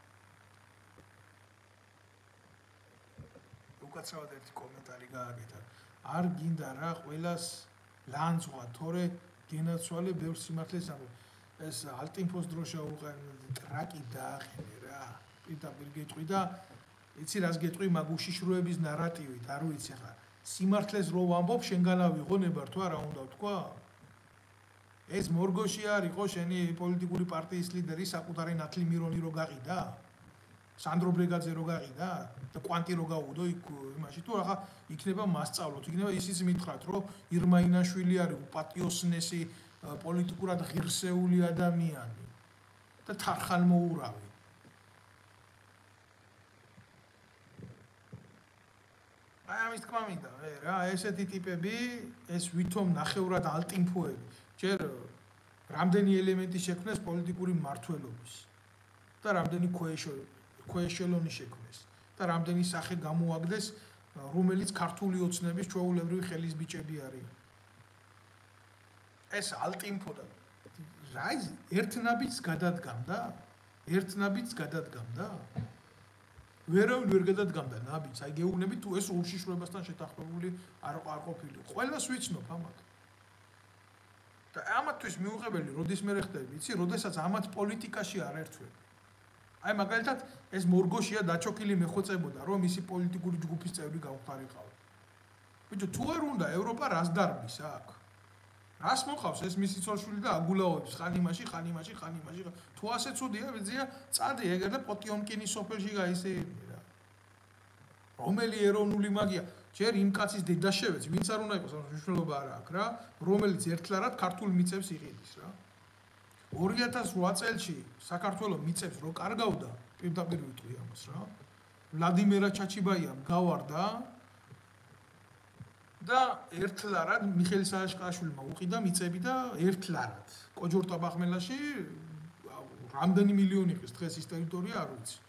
უკაცრავად ერთი კომენტარი გააკეთა არ გინდა რა ყველას ლანძღვა თორე გენაცვალე ბევრ სიმართლეს ამბობ ეს ალტინფოს დროშა უყენ ტრაკი დაახენე რა პირდაპირ გეტყვი და იცი რას გეტყვი მაგ უშიშროების ნარატივით არ ვიცი ხა სიმართლეს რო ვამბობ შენგან ავიღონებარ თუ არა უნდა თქვა ეს მორგოში არის ხო შენი პოლიტიკური პარტიის ლიდერი საკუთარი ნათლი მირონი რო გაყიდა სანდრო ბრეგაძე რო გაყიდა და კვანტი რო გაუდო იქ იმაში თუ ახლა იქნება მასწავლოთ იქნება ისიც მითხრათ რომ ირმა ინაშვილი არის უპატიოსნესი პოლიტიკურად ღირსეული ადამიანი და თარხანმოურავი აი ამის თქმა მინდა რა ესეთი ტიპები ეს ვითომ ნახევრად ალტინფოები ჯერ რამდენი ელემენტი შექმნეს პოლიტიკური მმართველობის და და რამდენი ქვეშელონი შექმნეს და რამდენი სახე გამოაგდეს, რომელიც ქართული ოცნების ჩვეულებრივი ხელის ბიჭები არიან. ეს ალტინფო და რა ის ერთნაბიც გადადგამდა? ერთნაბიც გადადგამდა? ვერავინ ვერ გადადგამდა ნაბიც, აი გეუბნებით თუ ეს ურშიშროებასთან შეთანხმებული არ არ ყოფილი. ყველას ვიცნობ ამათ. და ამათთვის მიუღებელი როდის მე ხდები, იცი, როდესაც ამათ პოლიტიკაში არ ერთვენ. აი მაგალითად ეს მორგოშია დაჩოქილი მეხოწებოდა, რომ ისი პოლიტიკური ჯგუფის წევრი გავხარიყავ. ბიჭო, თუ არ უნდა ევროპა რას დარბის აქ? რას მოყავს ეს მისი ცოლშვილი და აგულაოებს ხან იმაში, ხან იმაში, ხან იმაში. თუ ასე ცუდია, ვიძია, წადი ეგერ და პოტიომკინის სოფელში გაისეირნე რა. რომელი ეროვნული მაგია? ჯერ იმ კაცის დედა შევეც, ვინც არ უნდა იყოს, მნიშვნელობა არ აქვს რა, რომელიც ერთლარად ქართულ მიწებს იყიდის რა. ორი ათას რვა წელში საქართველოს მიწებს რო კარგავდა, პირდაპირ ვიტყვი ამას რა. ვლადიმირა ჩაჩიბაიამ გავარდა და ერთლარად მიხეილ სააკაშვილმა უყიდა მიწები და ერთლარად. კოჯორტაბახმელაში რამდენი მილიონი ხის დღეს ის ტერიტორია არ ვიცი.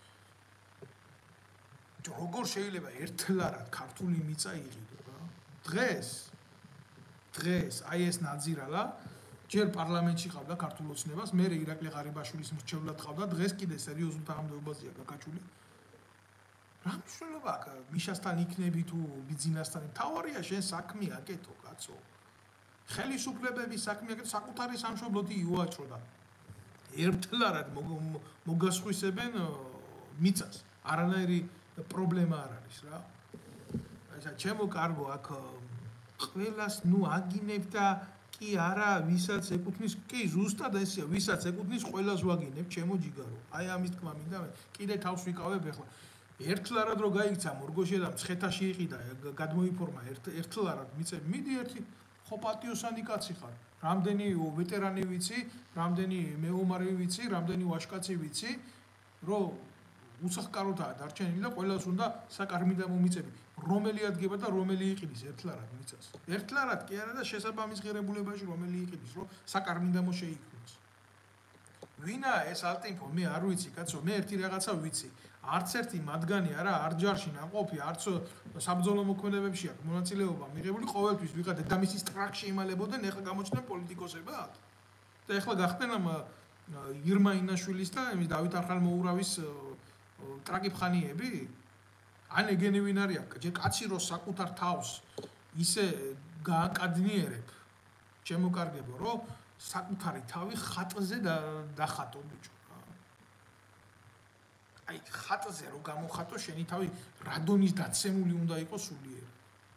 როგორ შეიძლება ერთლარად ქართული მიწა იყიდო რა? დღეს დღეს აი ეს ნაძირალა ჯერ პარლამენტში ყავდა ქართულ ოცნებას, მე ირაკლი ღარიბაშვილის მრჩევლად ყავდა, დღეს კიდე სერიოზულ თანამდებობაზეა გაკაჩული. რა მნიშვნელობა აქვს მიშასთან იქნები თუ ბიძინასთან? თავარია შენ საქმე აკეთო, კაცო. ხელისუფლებების საქმე აკეთო, საკუთარი სამშობლოთი იუაჭრო და ერთლარად მოგასხვისებენ მიწას. არანაირი პრობლემა არ არის რა. ესა ჩემო კარგო აქ ყველას ნუ აგინებ და კი არა ვისაც ეკუთვნის, კი ზუსტად ესეა, ვისაც ეკუთვნის ყველას ვაგინებ, ჩემო ჯიგარო. აი ამის თქმა მინდა მე. კიდე თავს ვიკავებ ახლა. ერთლარად რო გაიქცა მორგოშია და მცხეთაში იყიდა, გადმოიფორმა ერთლარად მიწები. მიდი ერთი ხო პატიოსანი კაცი ხარ. რამდენი ვეტერანი ვიცი, რამდენი მეომარი ვიცი, რამდენი ვაჟკაცი ვიცი, რომ უსახკაროთაა დარჩენილი და ყველას უნდა საკარმიდამო მიწები. რომელი ადგება და რომელი იყიდის ერთლარად მიწას. ერთლარად კი არა და შესაბამის ღირებულებაში რომელი იყიდის, რომ საკარმიდამო შეიქმნას. ვინა ეს ალტინფო, მე არ ვიცი, კაცო, მე ერთი რაღაცა ვიცი. არც ერთი მათგანი არა, არ ჯარში ნაყოფი, არც საბრძოლო მოქმედებებში აქვს მონაწილეობა მიღებული, ყოველთვის ვიღა დედამისის ტრაქში იმალებოდნენ, ეხლა გამოჩნდნენ პოლიტიკოსებად. და ეხლა გახდნენ ამ ირმა ინაშვილის და იმის დავით არხალმოურავის ტრაკიფხანიები? ან ეგენი ვინ არის აქ? ჯერ კაცი რო საკუთარ თავს ისე გააკადნიერებ, ჩემო კარგებო, რომ საკუთარი თავი ხატზე დახატო ბიჭო. აი ხატზე რო გამოხატო შენი თავი რადონის დაცემული უნდა იყოს სულიერი.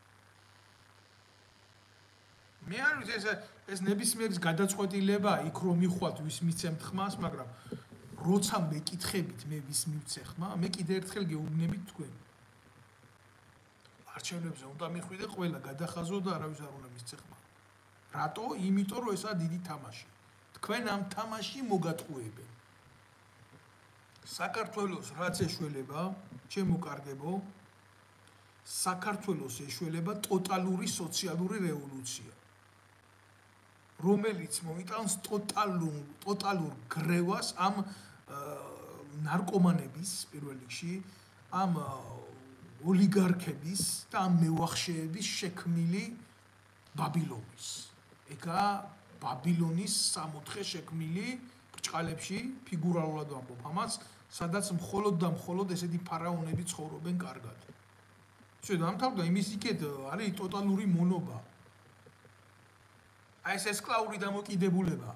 მე არ ვიცი ეს ეს ნებისმიერის გადაწყვეტილება იქ რომ მიხვალთ ვის მიცემთ ხმას, მაგრამ როცა მეკითხებით მე ვის მივცე ხმა, მე კიდე ერთხელ გეუბნებით თქვენ. არჩევნებზე უნდა მიხვიდე ყველა გადახაზო და არავის არ უნდა მისცე ხმა. რატო? იმიტომ რომ ესაა დიდი თამაში. თქვენ ამ თამაში მოგატყუებენ. საქართველოს რაც ეშველება, ჩემო კარგებო, საქართველოს ეშველება ტოტალური სოციალური რევოლუცია, რომელიც მოიტანს ტოტალურ ტოტალურ გრევას ამ ნარკომანების პირველ რიგში, ამ ოლიგარქების და ამ მევახშეების შექმნილი ბაბილონის. ეკა ბაბილონის სამოთხე შექმნილი ბრჭყალებში ფიგურალურად ვამბობ ამას, სადაც მხოლოდ და მხოლოდ ესეთი ფარაონები ცხოვრობენ კარგად. შედამთავრდა იმის იქეთ არის ტოტალური მონობა. აი ეს ესკლავური დამოკიდებულება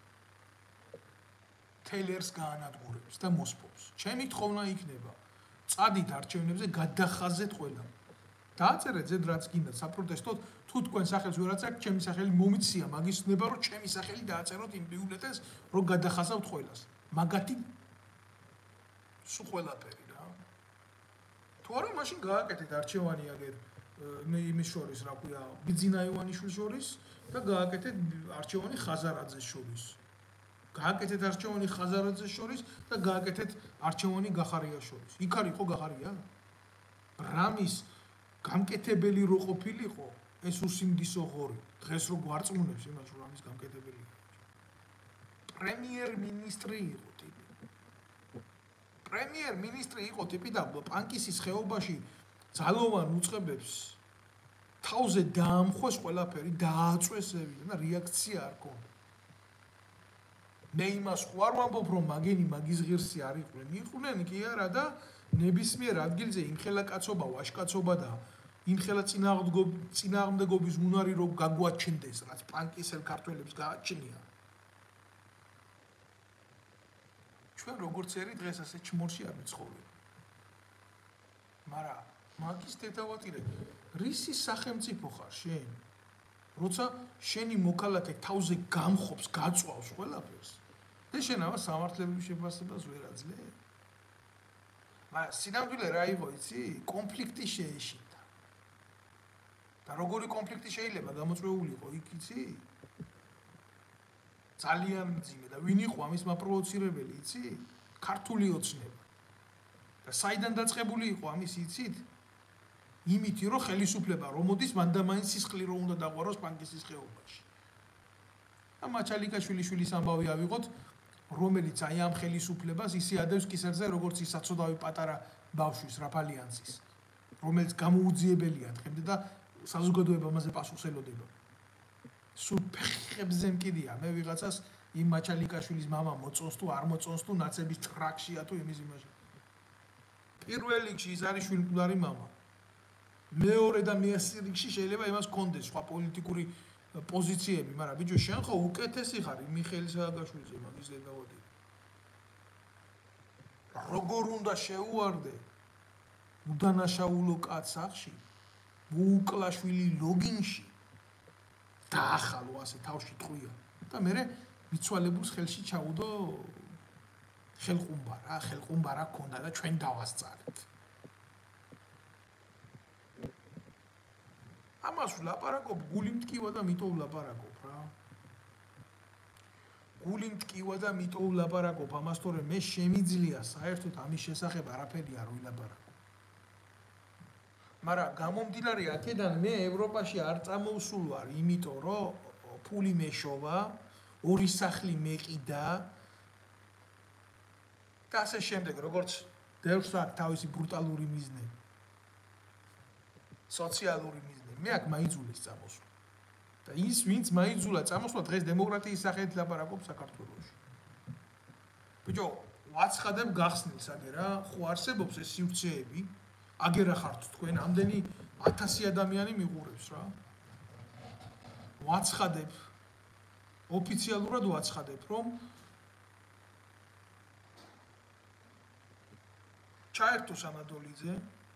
თელერს გაანადგურებს და მოსპობს. ჩემი თხოვნა იქნება, წადით არჩევნებზე, გადახაზეთ ყველა. დააწერეთ ზედ რაც გინდათ საპროტესტოდ, თუ თქვენ სახელს ვერ აწერთ, ჩემი სახელი მომიცია, მაგის ნება რომ ჩემი სახელი დააწეროთ იმ ბიულეტენს, რომ გადახაზავთ ყველას. მაგათი სულ ყველაფერი რა. თუ არა, მაშინ გააკეთეთ არჩევანი აგერ მე იმის შორის, რა ქვია, ბიძინა ივანიშვილის შორის და გააკეთეთ არჩევანი ხაზარაძეს შორის. გააკეთეთ არჩევანი ხაზარაძეს შორის და გააკეთეთ არჩევანი გახარიას შორის. იქ არ იყო გახარია? რამის გამკეთებელი რო ყოფილიყო, ეს უსინდისო ღორი. დღეს რო გვარწმუნებს იმას, რომ რამის გამკეთებელი იყო. პრემიერ-მინისტრი იყო ტიპი. პრემიერ-მინისტრი იყო ტიპი და პანკისის ხეობაში ძალოვან უწყებებს თავზე დაამხოს ყველაფერი, დააწვეს და რეაქცია არ ქონდა. მე იმას ხوار ვამბობ, რომ მაგენი მაგის ღირსი არ იყვნენ. იყვნენ კი არა და ნებისმიერ ადგილზე იმხელა კაცობა, ვაშკაცობა და იმხელა წინააღმდეგობის უნარი რო გაგვაჩნდეს, რაც პანკისელ ქართველებს გააჩნია. ჩვენ როგორც ერი დღეს ასე ჩმორში არ ვიცხოვრობ. მაგრამ მაგის დედავატირე, რისი სახელმწიფო ხარ შენ? როცა შენი მოქალაქე თავზე გამხობს, გაწვავს ყველაფერს. და შენ ამას სამართლებრივ შეფასებას ვერ აძლევ. მაგრამ სინამდვილე რა იყო, იცი? კონფლიქტი შეეშინდა. და როგორი კონფლიქტი შეიძლება გამოწვეულიყო იქ, იცი? ძალიან მძიმე და ვინ იყო ამის მაპროვოცირებელი, იცი? ქართული ოცნება. და საიდან დაწყებული იყო ამის, იცით? იმითი რომ ხელისუფლება რომ მოდის, მან და მაინც სისხლი რო უნდა დაღვაროს პანკისის ხეობაში. და მაჩალიკაშვილის შვილის ამბავი ავიღოთ, რომელიც აი ამ ხელისუფლებას ისე ადევს კისერზე, როგორც ის საცოდავი პატარა ბავშვის რაფალიანცის, რომელიც გამოუძიებელია დღემდე და საზოგადოება მასზე პასუხს ელოდება. სულ ფეხებზე მკიდია, მე ვიღაცას იმ მაჩალიკაშვილის მამა მოწონს თუ არ მოწონს თუ ნაცების ტრაქშია თუ იმის იმაში. პირველ რიგში ის არის შვილმკვდარი მამა. მეორე და მესამე რიგში შეიძლება იმას კონდეს სხვა პოლიტიკური პოზიციები, მაგრამ ბიჭო, შენ ხო უკეთესი ხარ მიხეილ სააკაშვილიზე მაგის დედავადი. როგორ უნდა შეუვარდე უდანაშაულო კაცს სახში, უუკლაშვილი ლოგინში დაახალო ასე თავში ტყვია და მე მიცვალებულს ხელში ჩაუდო ხელყუმბარა, ხელყუმბარა ქონდა და ჩვენ დავასწარეთ. ამას ვლაპარაკობ, გული მტკივა და მიტო ვლაპარაკობ რა. გული მტკივა და მიტო ვლაპარაკობ ამას, თორემ მე შემიძლია საერთოდ ამის შესახებ არაფერი არ ვილაპარაკო. მაგრამ გამომდინარე აქედან მე ევროპაში არ წამოვსულ ვარ, იმიტომ რომ ფული მეშოვა, ორი სახლი მეყიდა და ასე შემდეგ, როგორც დევს აქვს თავისი ბრუტალური მიზნები. სოციალური მიზნები. მე აქ მაიძულეს წამოსვლა. და ის, ვინც მაიძულა წამოსვლა, დღეს დემოკრატიის სახელით ლაპარაკობს საქართველოში. ბიჭო, ვაცხადებ გახსნილს აგერ რა, ხო არსებობს ეს სივრცეები, აგერ ახართ თქვენ, ამდენი ათასი ადამიანი მიყურებს რა. ვაცხადებ, ოფიციალურად ვაცხადებ, რომ ჩაერთოს ანატოლიძე,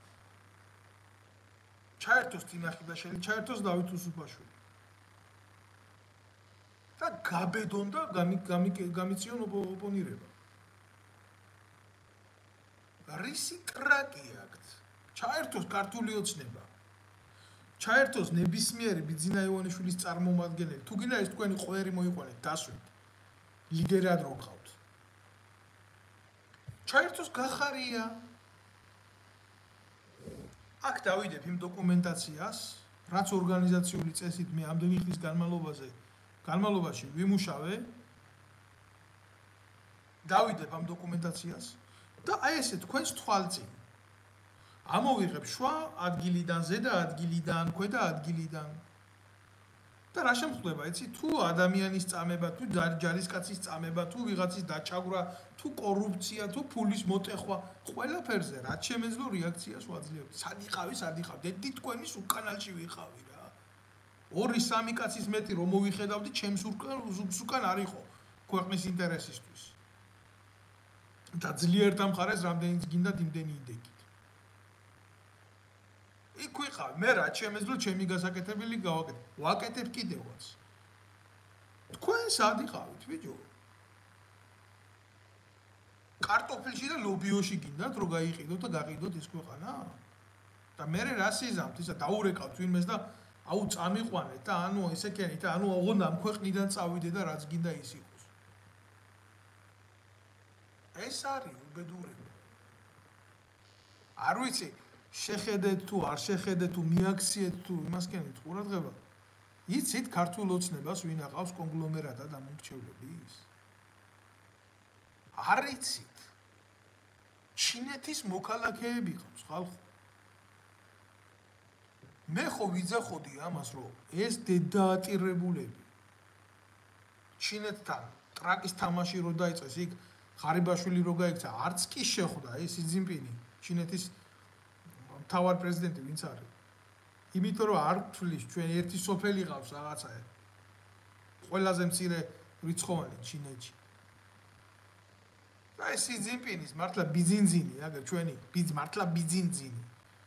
ჩაერთოს ტინახიდაშვილი, ჩაერთოს დავით უსუფაშვილი. და გაბედონ და გამიწიონ ოპონირება. რისი ტრაკი აქვს? ჩაერთოს ქართული ოცნება. ჩაერთოს ნებისმიერი ბიძინა ივანიშვილის წარმომადგენელი. თუ გინდა ეს თქვენი ყველი მოიყვანეთ, დასვით. ლიდერად რო გყავთ. ჩაერთოს გახარია. აქ დავიდებ იმ დოკუმენტაციას, რაც ორგანიზაციული წესით მე ამდენი ხნის განმავლობაზე განმავლობაში ვიმუშავე. დავიდებ ამ დოკუმენტაციას და აი ესე თქვენს თვალწინ ამოვიღებ შუა ადგილიდან, ზედა ადგილიდან, ქვედა ადგილიდან. და რა შემხდება, იცი, თუ ადამიანის წამება, თუ ჯარისკაცის წამება, თუ ვიღაცის დაჩაგვრა, თუ კორუფცია, თუ ფულის მოტეხვა, ყველაფერზე რაც შემეძლო რეაქციას ვაძლევთ. სად იყავი, სად იყავ? დედი თქვენის უკანალში ვიყავი რა. ორი სამი კაცის მეტი რომ მოვიხედავდი, ჩემს უკან არ იყო ქვეყნის ინტერესისთვის. და ძლიერ დამხარეს რამდენიც გინდა იმდენი იდეგი. იქ ვიყავ, მე რაც შემეძლო ჩემი გასაკეთებელი გავაკეთე. ვაკეთებ კიდევაც. თქვენ სად იყავით, ბიჭო? კარტოფილში და ლობიოში გინდათ რომ გაიყიდოთ და გაყიდოთ ეს ქვეყანა? და მე რა სიზამთ, ისა დაურეკავთ ვინმეს და აუ წამიყვანეთ და ანუ ესე ქენით, ანუ ოღონდ ამ ქვეყნიდან წავიდე და რაც გინდა ის იყოს. ეს არის უბედურება. არ ვიცი შეხედეთ თუ არ შეხედეთ თუ მიაქციეთ თუ იმას კენით ყურადღება. იცით ქართულ ოცნებას ვინ აყავს კონგლომერატად და მომრჩევლების? არ იცით. ჩინეთის მოქალაქეები ყავს ხალხო. მე ხო ვიძახოდი ამას, რომ ეს დედაატირებულები ჩინეთთან ტრაკის თამაში რო დაიწყეს, იქ ღარიბაშვილი რო გაიქცა, არც კი შეხვდა ეს სი ძინპინი, ჩინეთის მთავარ პრეზიდენტი ვინც არის. იმიტომ რომ არ თვლის ჩვენ ერთი სოფელი ყავს რაღაცა. ყველაზე მცირე რიცხოვანი ჩინეთში. და ეს სი ძინპინის მართლა ბიძინძინი, აგერ ჩვენი ბიძ მართლა ბიძინძინი.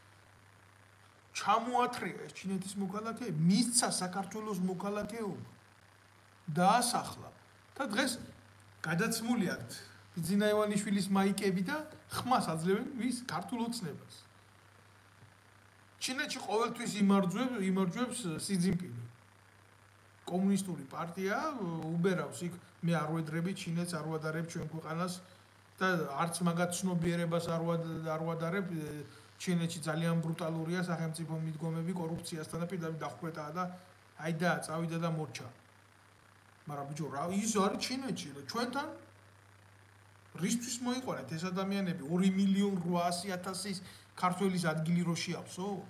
ჩამოათრია ეს ჩინეთის მოქალაქეები, მისცა საქართველოს მოქალაქეობა. დაასახლა და დღეს გადაცმული აქვთ ბიძინა ივანიშვილის მაიკები და ხმას აძლევენ ვის ქართულ ოცნებას. ჩინეთში ყოველთვის იმარჯვებს იმარჯვებს სი ძინპინი. კომუნისტური პარტია უბერავს იქ მე არ ვედრები ჩინეთს არ ვადარებ ჩვენ ქვეყანას და არც მაგათ ცნობიერებას არ არ ვადარებ ჩინეთში ძალიან ბრუტალურია სახელმწიფო მიდგომები კორუფციასთან და პირდაპირ დახვრეტაა და აი და წავიდა და მორჩა. მაგრამ ბიჭო რა ის არის ჩინეთში და ჩვენთან რისთვის მოიყვანეთ ეს ადამიანები ორი მილიონი რვაასი ათასის ქართველის ადგილი რო შეავსოთ?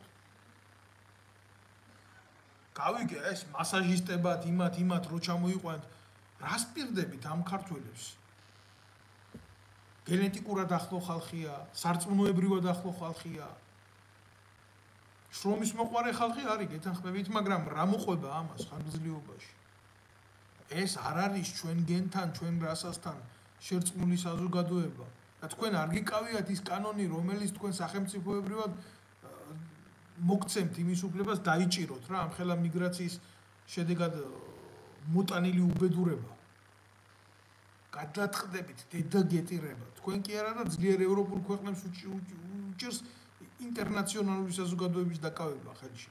გავიგე ეს მასაჟისტებად იმათ იმათ რო ჩამოიყვანეთ რას პირდებით ამ ქართველებს? გენეტიკურად ახლო ხალხია, სარწმუნოებრივად ახლო ხალხია. შრომის მოყვარე ხალხი არის გეთანხმებით, მაგრამ რა მოყვება ამას ხანგრძლივობაში? ეს არ არის ჩვენ გენთან, ჩვენ რასასთან შერწყმული საზოგადოება. და თქვენ არ გიკავიათ ის კანონი, რომელიც თქვენ სახელმწიფოებრივად მოგცემთ იმის უფლებას დაიჭიროთ რა ამ ხელა მიგრაციის შედეგად მოტანილი უბედურება. გადაწყდებით დედაგეტირება. თქვენ კი არ არა ძლიერ ევროპულ ქვეყნებს უჭერს ინტერნაციონალური საზოგადოების დაკავება ხელში.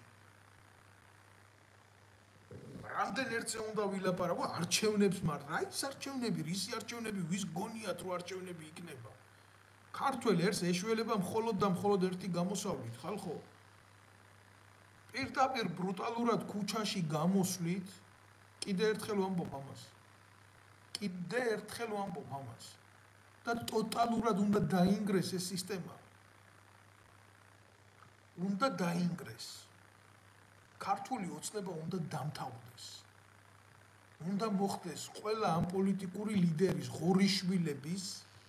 რამდენ ერთზე უნდა ვილაპარაკო არჩევნებს მარტო. რა ის არჩევნები, რისი არჩევნები, ვის გონიათ რომ არჩევნები იქნება? ქართველი ერთს ეშველება მხოლოდ და მხოლოდ ერთი გამოსავლით, ხალხო. პირდაპირ ბრუტალურად ქუჩაში გამოსვლით, კიდე ერთხელ ვამბობ ამას. კიდე ერთხელ ვამბობ ამას. და ტოტალურად უნდა დაინგრეს ეს სისტემა. უნდა დაინგრეს. ქართული ოცნება უნდა დამთავრდეს. უნდა მოხდეს ყველა ამ პოლიტიკური ლიდერის, ღორიშვილების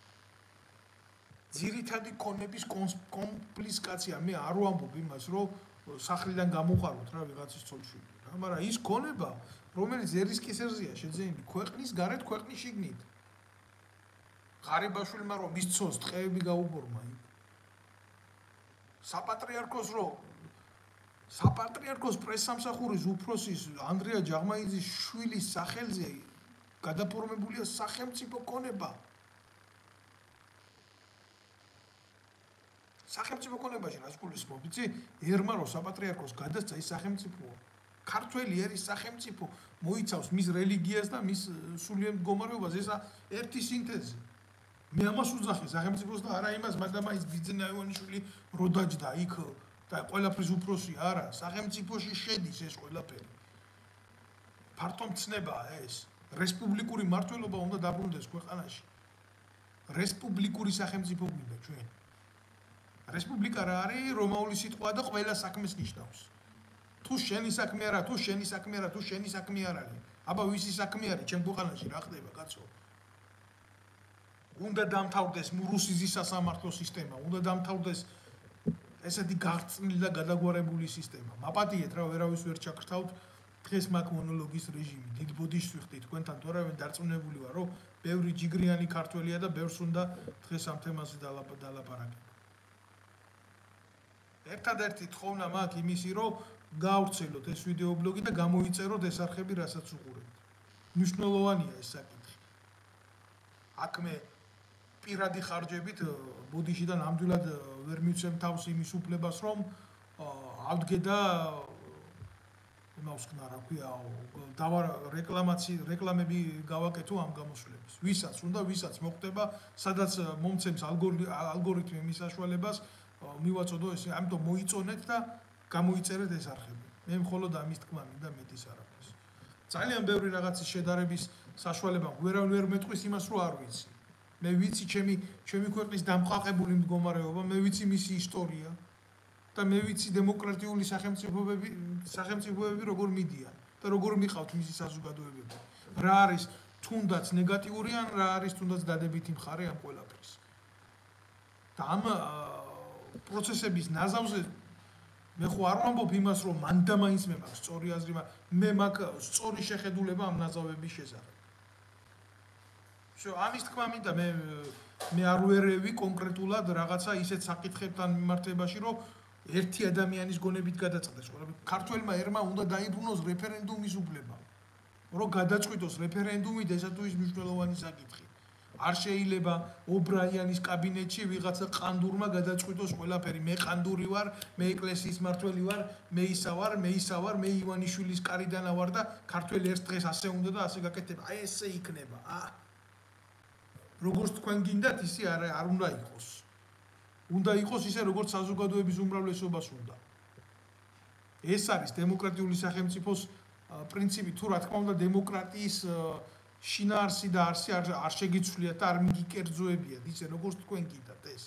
ძირითადი ქონების კონფისკაცია. მე არ ვამბობ იმას, რომ სახლიდან გამოყაროთ რა ვიღაცის ცოლშვილი. რა, მაგრამ ის ქონება, რომელიც ერისკის ერზეა შეძენილი ქვეყნის გარეთ, ქვეყნის შიგნით. ღარიბაშვილმა რომ მისცოს ტყეები გაუბორმა იქ. საპატრიარქოს რომ საპატრიარქოს პრესსამსახურის უფროსის ანდრია ჯაღმაიძის შვილის სახელზე გადაფორმებულია სახელმწიფო ქონება. სახელმწიფო ქონებაში რას გულისხმობ, იცი? ერმა რომ საპატრიარქოს გადასცა ის სახელმწიფოა. ქართველი ერის სახელმწიფო მოიცავს მის რელიგიას და მის სულიერ მდგომარეობას, ესა ერთი სინთეზი. მე ამას უძახი სახელმწიფოს და არა იმას, მაგრამ ის ბიძინა ივანიშვილი რო დაჯდა იქ და ყველაფრის უფროსი არა, სახელმწიფოში შედის ეს ყველაფერი. ფართო მცნებაა ეს. რესპუბლიკური მართლობა უნდა დაბრუნდეს ქვეყანაში. რესპუბლიკური სახელმწიფო გვინდა ჩვენ. რესპუბლიკა რა არის? რომაული სიტყვა და ყველა საქმეს ნიშნავს. თუ შენი საქმე არა, თუ შენი საქმე არა, თუ შენი საქმე არ არის. აბა ვისი საქმე არის ჩემ ქვეყანაში რა ხდება, კაცო? უნდა დამთავრდეს რუსიზის სასამართლო სისტემა, უნდა დამთავრდეს ესეთი გაღწნილი და გადაგვარებული სისტემა. მაპატიეთ რა, ვერავის ვერ ჩაქრთავთ დღეს მაგ მონოლოგის რეჟიმი. დიდ ბოდიშს ვიხდი თქვენთან, თორემ დარწმუნებული ვარ, რომ ბევრი ჯიგრიანი ქართველია და ბევრს უნდა დღეს ამ თემაზე დალაპარაკება. ერთადერთი თხოვნა მაქვს იმისი, რომ გაავრცელოთ ეს ვიდეო ბლოგი და გამოიწეროთ ეს არხები, რასაც უყურებთ. მნიშვნელოვანია ეს საკითხი. აქ მე პირადი ხარჯებით ბოდიშიდან ნამდვილად ვერ მივცემ თავს იმის უფლებას, რომ ავდგე და იმავს რა ქვია, დავა რეკლამაცი, რეკლამები გავაკეთო ამ გამოსვლების. ვისაც უნდა, ვისაც მოხდება, სადაც მომცემს ალგორითმი მის საშუალებას მივაწოდო ეს, ამიტომ მოიწონეთ და გამოიწერეთ ეს არხები. მე მხოლოდ ამის თქმა მინდა მეტის არაფერს. ძალიან ბევრი რაღაცის შედარების საშუალება ვერავინ ვერ მეტყვის იმას, რომ არ ვიცი. მე ვიცი ჩემი ჩემი ქვეყნის დამყარებული მდგომარეობა, მე ვიცი მისი ისტორია და მე ვიცი დემოკრატიული სახელმწიფოები სახელმწიფოები როგორ მიდიან და როგორ მიყავთ მისი საზოგადოებები. რა არის თუნდაც ნეგატიური ან რა არის თუნდაც დადებითი მხარე ამ ყველაფრის. და ამ პროცესების ნაზავზე მე ხო არ ვამბობ იმას, რომ მან და მაინც მე მაქვს სწორი აზრი, მე მაქვს სწორი შეხედულება ამ ნაზავების შესახებ. ამის თქმა მინდა მე მე არ ვერევი კონკრეტულად რაღაცა ისეთ საკითხებთან მიმართებაში, რომ ერთი ადამიანის გონებით გადაწყდეს. ქართველმა ერმა უნდა დაიბრუნოს რეფერენდუმის უფლება. რომ გადაწყვიტოს რეფერენდუმი და ესა თუ ის მნიშვნელოვანი საკითხი. არ შეიძლება ობრაიანის კაბინეტში ვიღაცა ყანდურმა გადაწყვიტოს ყველაფერი. მე ყანდური ვარ, მე ეკლესიის მმართველი ვარ, მე ისა ვარ, მე ისა ვარ, მე ივანიშვილის კარიდანა ვარ და ქართველი ერთ დღეს ასე უნდა და ასე გაკეთება. აი ესე იქნება. აა როგორც თქვენ გინდათ, ისე არ არ უნდა იყოს. უნდა იყოს ისე, როგორც საზოგადოების უმრავლესობას უნდა. ეს არის დემოკრატიული სახელმწიფოს პრინციპი, თუ რა თქმა უნდა დემოკრატიის შინაარსი და არსი არ შეგიცვლიათ და არ მიგიკერძოებიათ, ისე როგორც თქვენ გინდათ ეს.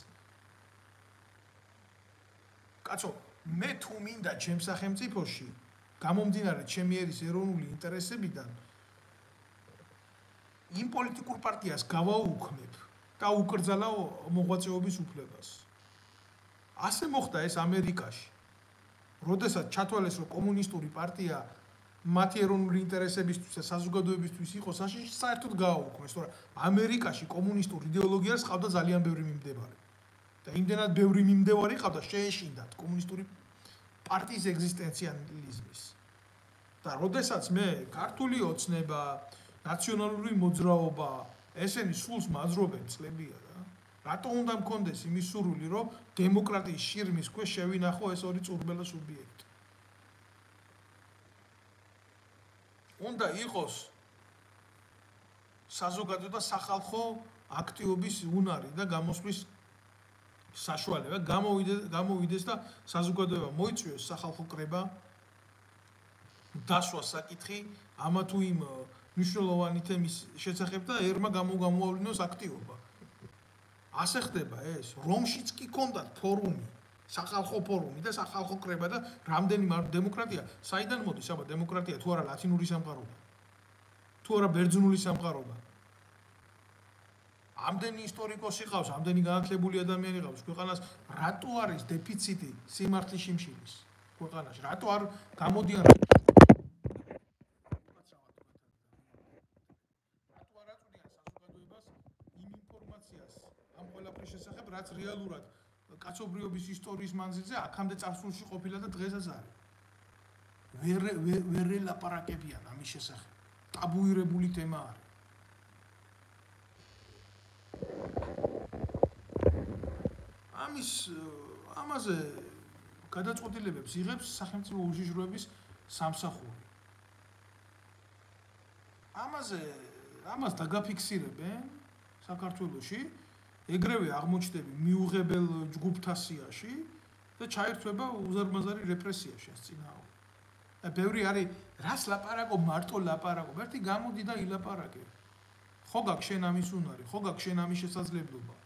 კაცო, მე თუ მინდა ჩემ სახელმწიფოში, გამომდინარე ჩემი ერის ეროვნული ინტერესებიდან, იმ პოლიტიკურ პარტიას გავაუქმებ და უკრძალავ მოღვაწეობის უფლებას. ასე მოხდა ეს ამერიკაში. როდესაც ჩათვალეს, რომ კომუნისტური პარტია მათი ეროვნული ინტერესებისთვის და საზოგადოებისთვის იყო საშიში, საერთოდ გააუქმეს, თორემ ამერიკაში კომუნისტურ იდეოლოგიას ყავდა ძალიან ბევრი მიმდევარი. და იმდენად ბევრი მიმდევარი ყავდა, შეეშინდათ კომუნისტური პარტიის ეგზისტენციალიზმის. და როდესაც მე ქართული ოცნება, ნაციონალური მოძრაობა, ესენი სულს მაძრობენ წლებია რა. რატო უნდა მქონდეს იმის სურვილი, რომ დემოკრატიის შირიმის ქვეშ შევინახო ეს ორი წურბელა სუბიექტი. უნდა იყოს საზოგადო და სახალხო აქტივობის უნარი და გამოსვლის საშუალება, გამოვიდეს გამოვიდეს და საზოგადოება მოიწვიოს სახალხო კრება, დასვა საკითხი ამა თუ იმ მნიშვნელოვანი თემის შესახებ და ერმა გამოგამოავლინოს აქტივობა. ასე ხდება ეს. რომშიც კი კონდათ ფორუმი, სახალხო ფორუმი და სახალხო კრება და რამდენი დემოკრატია, საიდან მოდის აბა დემოკრატია თუ არა ლათინური სამყაროდან? თუ არა ბერძნული სამყაროდან? ამდენი ისტორიკოსი ყავს, ამდენი განათლებული ადამიანი ყავს ქვეყანას, რატო არის დეფიციტი სიმართლის შიმშილის ქვეყანაში? რატო არ გამოდიან შესახებ, რაც რეალურად კაცობრიობის ისტორიის მანძილზე აქამდე წარსულში ყოფილა და დღესაც არის. ვერ ვერ ელაპარაკებიან ამის შესახებ. ტაბუირებული თემა არის. ამის ამაზე გადაწყვეტილებებს იღებს სახელმწიფო უშიშროების სამსახური. ამაზე ამას დაგაფიქსირებენ საქართველოში. ეგრევე აღმოჩნდები მიუღებელ ჯგუფთა სიაში და ჩაირთვება უზარმაზარი რეპრესია შენს წინააღმდეგ. და ბევრი არის რას ლაპარაკო, მარტო ლაპარაკო, ერთი გამოდი და ილაპარაკე. ხო გაქვს შენ ამის უნარი, ხო გაქვს შენ ამის შესაძლებლობა.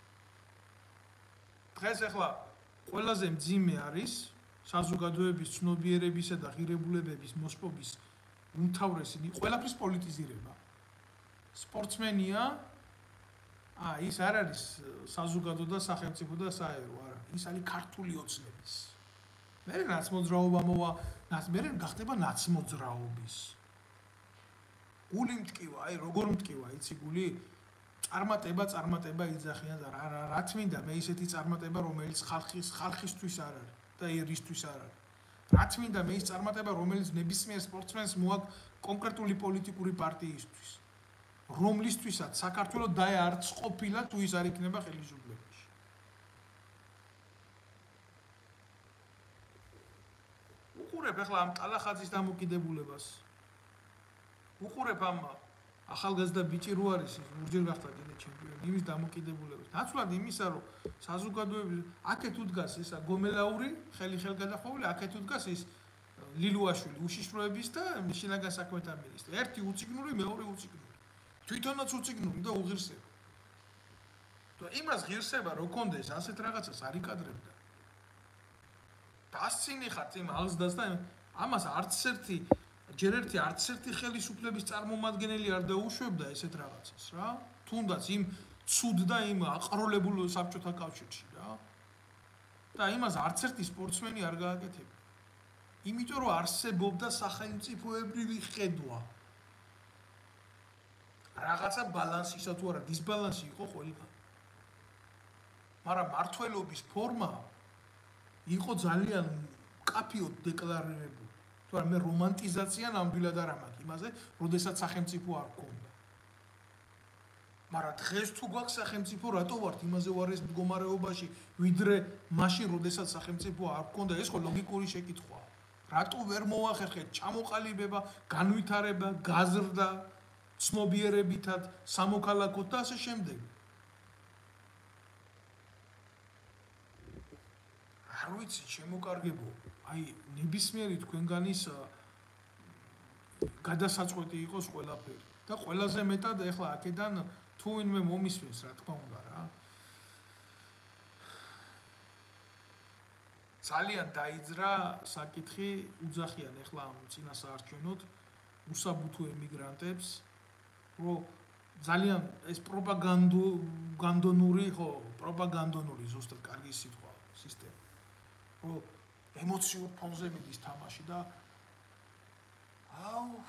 დღეს ახლა ყველაზე მძიმე არის საზოგადოების ცნობიერებისა და ღირებულებების მოსპობის უმთავრესი ყველაფრის პოლიტიზირება. სპორტსმენია აა ის არ არის საზოგადო და სახელმწიფო და საერო, არა. ის არის ქართული ოცნების. მე ნაცმოძრაობა მოვა, მე გახდება ნაცმოძრაობის. გული მტკივა, აი როგორ მტკივა, იცი გული? წარმატება, წარმატება იძახიან და რა რა რა თმინდა მე ისეთი წარმატება, რომელიც ხალხის ხალხისთვის არ არის და ერისთვის არ არის. რა თმინდა მე ის წარმატება, რომელიც ნებისმიერ სპორტსმენს მოაქვს კონკრეტული პოლიტიკური პარტიისთვის. რომლისთვისაც საქართველოს დაეარც ყოფილა თუ ის არ იქნება ხელისუფლებაში. უყურებ ახლა ამ ტალახაძის დამოკიდებულებას. უყურებ ამ ახალგაზრდა ბიჭი რო არის ის ურჯერ გახდა კიდე ჩემპიონი იმის დამოკიდებულებას. ნაცვლად იმისა რომ საზოგადოების აქეთ უდგას ისა გომელაური ხელი ხელგადახოვული აქეთ უდგას ის ლილუაშვილი უშიშროების და შინაგან საქმეთა მინისტრი. ერთი უციგნური, მეორე უციგნური. თვითონაც უციგნური და უღირსება. და იმას ღირსება რო კონდეს ასეთ რაღაცას არ იკადრებდა. დასცინი ხართ იმ აღზრდას და ამას არც ერთი ჯერ ერთი არც ერთი ხელისუფლების წარმომადგენელი არ დაუშვებდა ესეთ რაღაცას რა. თუნდაც იმ ცუდ და იმ აყროლებულ საბჭოთა კავშირში რა. და იმას არც ერთი სპორტსმენი არ გააკეთებდა. იმიტომ რომ არსებობდა სახელმწიფოებრივი ხედვა. რაღაცა ბალანსისა თუ არა დისბალანსი იყო ყველგან. მაგრამ მართლობის ფორმა იყო ძალიან კაფიოდ დეკლარირებული. თუმცა მე რომანტიზაცია ნამდვილად არ ამაქვს იმაზე, როდესაც სახელმწიფო არ გქონდა. მაგრამ დღეს თუ გვაქვს სახელმწიფო, რატო ვართ იმაზე უარეს მდგომარეობაში, ვიდრე მაშინ, როდესაც სახელმწიფო არ გქონდა, ეს ხო ლოგიკური შეკითხვაა. რატო ვერ მოახერხეთ ჩამოყალიბება, განვითარება, გაზრდა, ცნობიერებითად, სამოქალაქოდ და ასე შემდეგ. არ ვიცი, შემოკარგებო, აი ნებისმიერი თქვენგანის გადასაწყვეტი იყოს ყველაფერი და ყველაზე მეტად ეხლა აქედან თუ ვინმე მომისმენს, რა თქმა უნდა რა. ძალიან დაიძრა საკითხი უძახიან ეხლა ამ წინასაარჩევნოდ უსაბუთო ემიგრანტებს, რომ ძალიან ეს პროპაგანდო განდონური ხო, პროპაგანდონური ზუსტად კარგი სიტყვა სისტემა. რომ ემოციურ ფონზე მიდის თამაში და აუ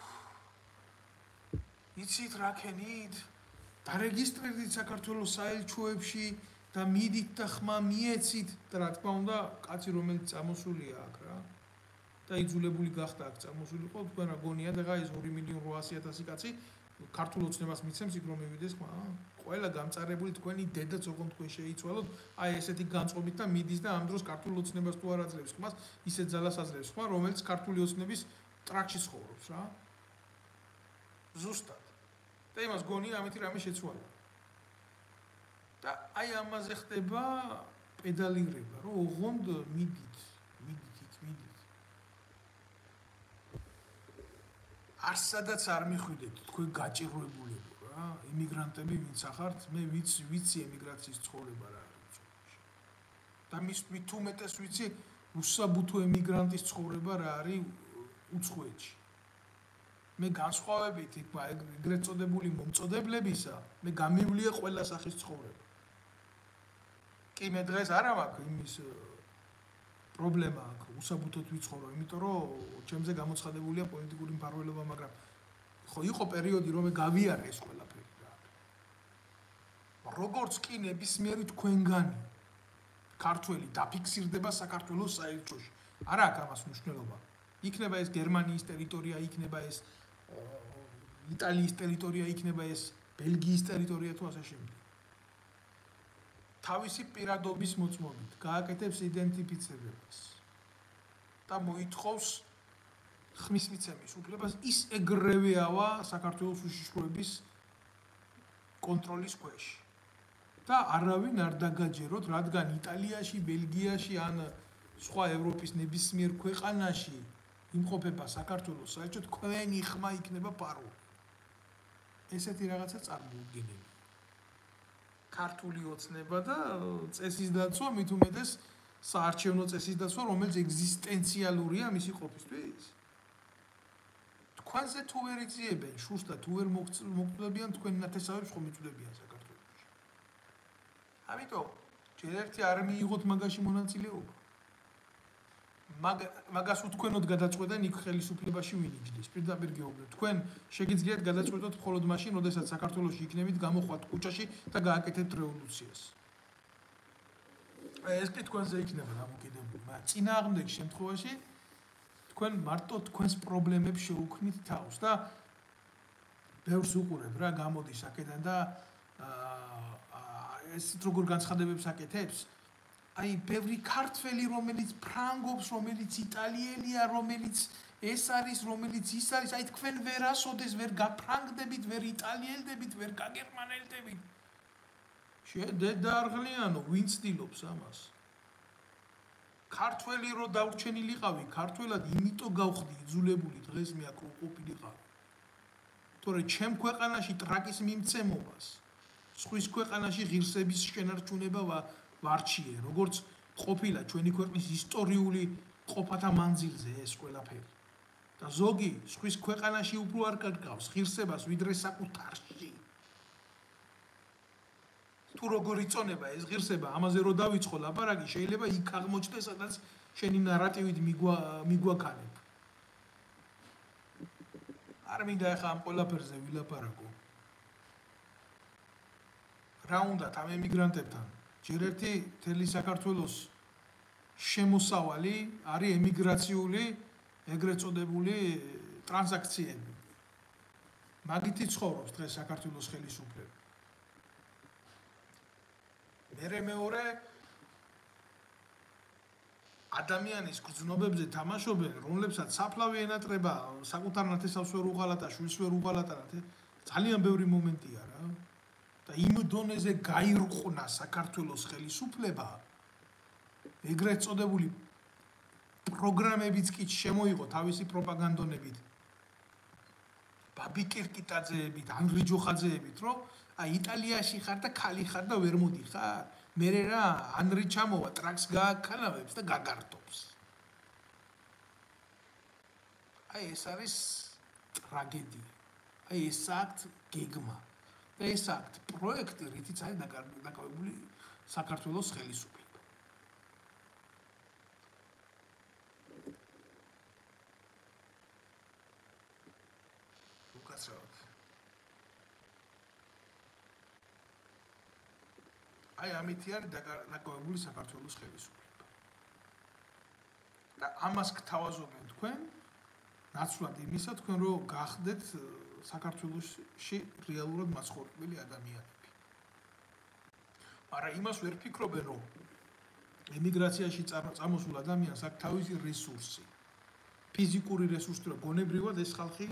იცით რა ქენით დარეგისტრირდით საქართველოს საელჩოებში და მიდით და ხმა მიეცით და რა თქმა უნდა კაცი რომელიც წამოსულია აქ რა და იძულებული გახდა აქ წამოსულიყო თქვენ რა გონიათ ეხა ეს ორი მილიონი რვაასი ათასი კაცი ქართულ ოცნებას მიცემს იქ რომ მივიდეს ხმა ყველა გამწარებული თქვენი დედაც ოღონდ თქვენ შეიცვალოთ აი ესეთი განწყობით და მიდის და ამ დროს ქართულ ოცნებას თუ არ აძლევს ხმას ისეთ ძალას აძლევს ხმა რომელიც ქართული ოცნების ტრაქში ცხოვრობს რა ზუსტად და იმას გონია ამითი რამე შეცვალა და აი ამაზე ხდება პედალირება რომ ოღონდ მიდით მიდით იქ მიდით არსადაც არ მიხვიდეთ თქვენ გაჭირვებულებო რა იმიგრანტები ვინც ახართ მე ვიცი ვიცი ემიგრაციის ცხოვრება რა არის და მის თუ მეტეს ვიცი უსაბუთო ემიგრანტის ცხოვრება რა არის უცხოეთში მე განსხვავებით ეგრეთ წოდებული მომწოდებლებისა მე გამივლია ყველა სახის ცხოვრება კი მე დღეს არ მაქვს იმის პრობლემა აქვს უსაბუთოდ ვიცხოვრო იმიტომ რომ ჩემზე გამოცხადებულია პოლიტიკური მფარველობა მაგრამ ხო იყო პერიოდი რომ მე გავიარე ეს ყველაფერი რა როგორც კი ნებისმიერი თქვენგანი ქართველი დაფიქსირდება საქართველოს საელჩოში არა აქვს ამას მნიშვნელობა იქნება ეს გერმანიის ტერიტორია იქნება ეს იტალიის ტერიტორია იქნება ეს ბელგიის ტერიტორია თუ ასე შემდეგ თავისი პირადობის მოწმობით გააკეთებს იდენტიფიცირებას და მოითხოვს ხმის მიცემის უფლებას ის ეგრევეავა საქართველოს უშიშროების კონტროლის ქვეშ და არავინ არ დაგაჯეროთ რადგან იტალიაში, ბელგიაში ან სხვა ევროპის ნებისმიერ ქვეყანაში იმყოფება საქართველოს საერთოდ თქვენი ხმა იქნება პაროლი ესეთი რაღაცა წარმოუდგენელი ქართული ოცნება და წესის დაცვა მით უმეტეს საარჩევნო წესის დაცვა რომელიც ეგზისტენციალურია მისი ყოფისთვის თქვენზე თუ ვერ იწიებენ შურს და თუ ვერ მოგწულებიან თქვენი ნათესავებს ხომ იწულებიან საქართველოში ამიტომ ჯერ ერთი არ მიიღოთ მაგაში მონაწილეობა მაგას უთქვენოდ გადაწყვეტენ იქ ხელისუფლებაში ვინ იჯდეს პირდაპირ გეუბნებთ თქვენ შეგიძლიათ გადაწყვეტოთ მხოლოდ მაშინ როდესაც საქართველოში იქნებით გამოხვათ კუჩაში და გააკეთებთ რევოლუციას ეს კი თქვენზე იქნება დამოკიდებული მაგრამ წინააღმდეგ შემთხვევაში თქვენ მარტო თქვენს პრობლემებს შეუქმნით თავს და ბევრს უყურებ რა გამოდის აქედან და ეს როგორ განცხადებებს აკეთებს აი ბევრი ქართველი რომელიც ფრანგობს რომელიც იტალიელია რომელიც ეს არის რომელიც ის არის აი თქვენ ვერასოდეს ვერ გაფრანგდებით ვერ იტალიელდებით ვერ გაგერმანელდებით შედედარღლიანო ვინ ცდილობს ამას ქართველი რო დავრჩენილიყავი ქართველად იმიტომ გავხდი იძულებული დღეს მე აქ რო ყოფილიყავი თორე ჩემ ქვეყანაში ტრაკის მიმცემობას სხვის ქვეყანაში ღირსების შენარჩუნება ვარჩიე, როგორც ყოფილა ჩვენი ქვეყნის ისტორიული ყოფათა მანძილზე ეს ყველაფერი. და ზოგი სხვის ქვეყანაში უფრო არ გაგავს ღირსებას ვიდრე საკუთარში. თუ როგორ იწონება ეს ღირსება, ამაზე რო დავიწყო ლაპარაკი, შეიძლება იქ აღმოჩნდეს, სადაც შენი ნარატივით მიგვაქანებ. არ მინდა ახლა ამ ყველაფერზე ვილაპარაკო. რა უნდათ ამ ემიგრანტებთან? ჯერ ერთი მთელი საქართველოს შემოსავალი არის ემიგრაციული, ეგრეთ წოდებული ტრანზაქციები. მაგითი ცხოვრობს დღეს საქართველოს ხელისუფლება. მერე მეორე ადამიანის გრძნობებზე თამაშობენ, რომლებსაც საფლავი ენატრება, საკუთარ ნათესავს ვერ უღალატა, შვილს ვერ უღალატა, ძალიან ბევრი მომენტია რა. და იმ დონეზე გაირყნა საქართველოს ხელისუფლება, ეგრეთ წოდებული პროგრამებიც კი შემოიღო თავისი პროპაგანდონებით. ბაბი კირკიტაძეებით, ანგრი ჯოხაძეებით, რომ აი იტალიაში ხარ და ქალი ხარ და ვერ მოდიხარ. მერე რა, ანრი ჩამოვა, ტრაქს გააქანავებს და გაგარტობს. აი ეს არის ტრაგედია. აი ეს აქ გეგმა. და ეს აქ პროექტი, რითიც არის დაკავებული საქართველოს ხელისუფლება. უკაცრავად. აი ამითი არის დაკავებული საქართველოს ხელისუფლება. და ამას გთავაზობენ თქვენ, ნაცვლად იმისა, თქვენ რო გახდეთ საქართველოში რეალურად მაცხოვრებელი ადამიანები. მაგრამ იმას ვერ ფიქრობენ, რომ ემიგრაციაში წამოსულ ადამიანს აქვს თავისი რესურსი. ფიზიკური რესურსი, რომ გონებრივად ეს ხალხი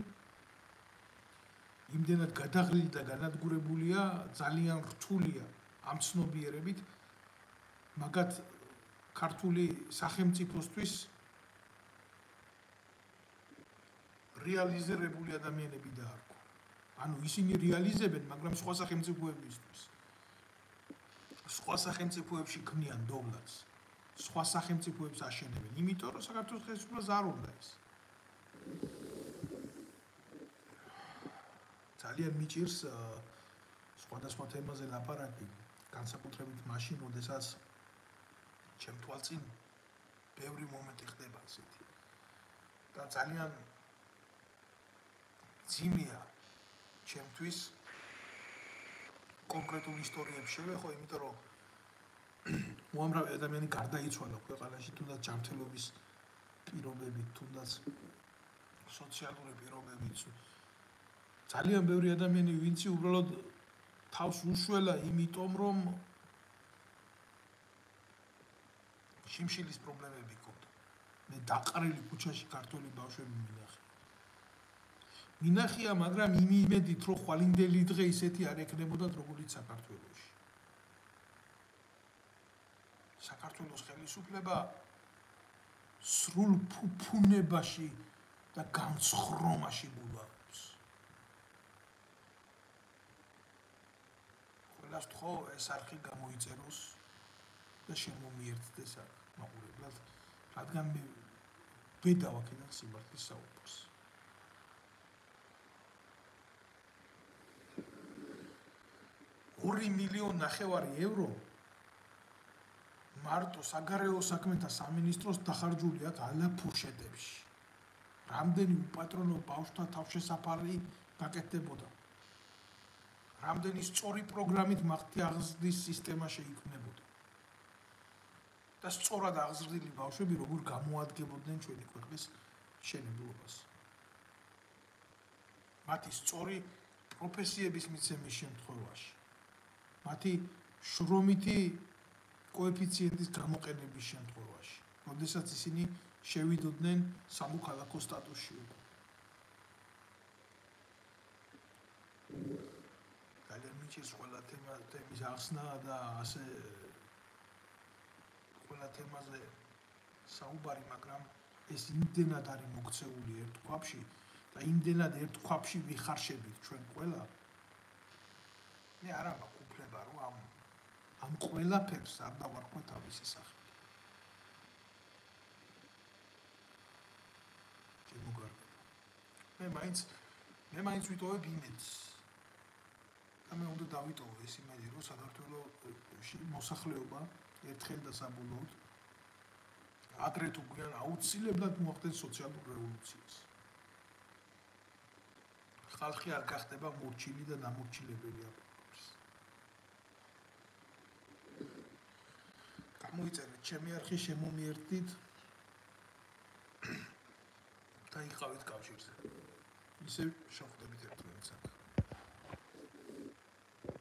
იმდენად გადაღლილი და განადგურებულია, ძალიან რთულია ამ ცნობიერებით, მაგათ ქართული სახელმწიფოსთვის რეალიზირებული ადამიანები დაარქვა. ანუ ისინი რეალიზებენ, მაგრამ სხვა სახელმწიფოებისთვის. სხვა სახელმწიფოებში ქმნიან დოვლას. სხვა სახელმწიფოებს აშენებენ, იმიტომ რომ საქართველოს ხელისუფლებას არ უნდა ეს. ძალიან მიჭირს სხვადასხვა თემაზე ლაპარაკი, განსაკუთრებით მაშინ, როდესაც ჩემ თვალწინ ბევრი მომენტი ხდება ასეთი. და ძალიან ძიმია ჩემთვის კონკრეტულ ისტორიებს შევეხო, იმიტომ რომ უამრავი ადამიანი გარდაიცვალა ქვეყანაში, თუნდაც ჯანმრთელობის პირობებით, თუნდაც სოციალური პირობებით. ძალიან ბევრი ადამიანი, ვინც უბრალოდ თავს უშველა, იმიტომ რომ შიმშილის პრობლემები ჰქონდა. მე დაყრილი ქუჩაში ქართული ბავშვები მინახე. მინახია, მაგრამ იმ იმედით, რომ ხვალინდელი დღე ისეთი არ ეკნებოდათ, როგორც საქართველოში. საქართველოს ხელისუფლება სრულ ფუფუნებაში და განცხრომაში გულაობს. ყველას თქო ეს არხი გამოიწეროს და შემომიერთდეს მაყურებლად, რადგან მე ბედა ვაქედან სიმართლის საუბარს. ორი მილიონი ნახევარი ევრო მარტო საგარეო საქმეთა სამინისტროს დახარჯული აქვს ალაფურშეტებში. რამდენი უპატრონო ბავშვთა თავშესაფარი გაკეთდებოდა. რამდენი სწორი პროგრამით მართი აღზრდის სისტემა შეიქმნებოდა. და სწორად აღზრდილი ბავშვები როგორ გამოადგებოდნენ ჩვენი ქვეყნის მშენებლობას. მათი სწორი პროფესიების მიცემის შემთხვევაში. მათი შრომითი კოეფიციენტის გამოყენების შემთხვევაში, როდესაც ისინი შევიდოდნენ სამოქალაქო სტატუსში. ძალიან მიჭირს ყველა თემის ახსნა და ასე ყველა თემაზე საუბარი, მაგრამ ეს იმდენად არის მოქცეული ერთ ქვაბში და იმდენად ერთ ქვაბში ვიხარშებით ჩვენ ყველა. მე არა მაქვს უფლება ამ ამ ყველაფერს არ დავარქვე თავისი სახით. შემოგარგება. მე მაინც მე მაინც ვიტოვებ იმედს. და მე უნდა დავიტოვო ეს იმედი, რომ საქართველოში მოსახლეობა ერთხელ და საბოლოოდ ადრე თუ გვიან აუცილებლად მოახდენს სოციალურ რევოლუციას. ხალხი არ გახდება მორჩილი და დამორჩილებელი აპრობს. გამოიწერეთ ჩემი არხი, შემომიერთდით და იყავით კავშირზე. ისე შევხვდებით ერთმანეთს.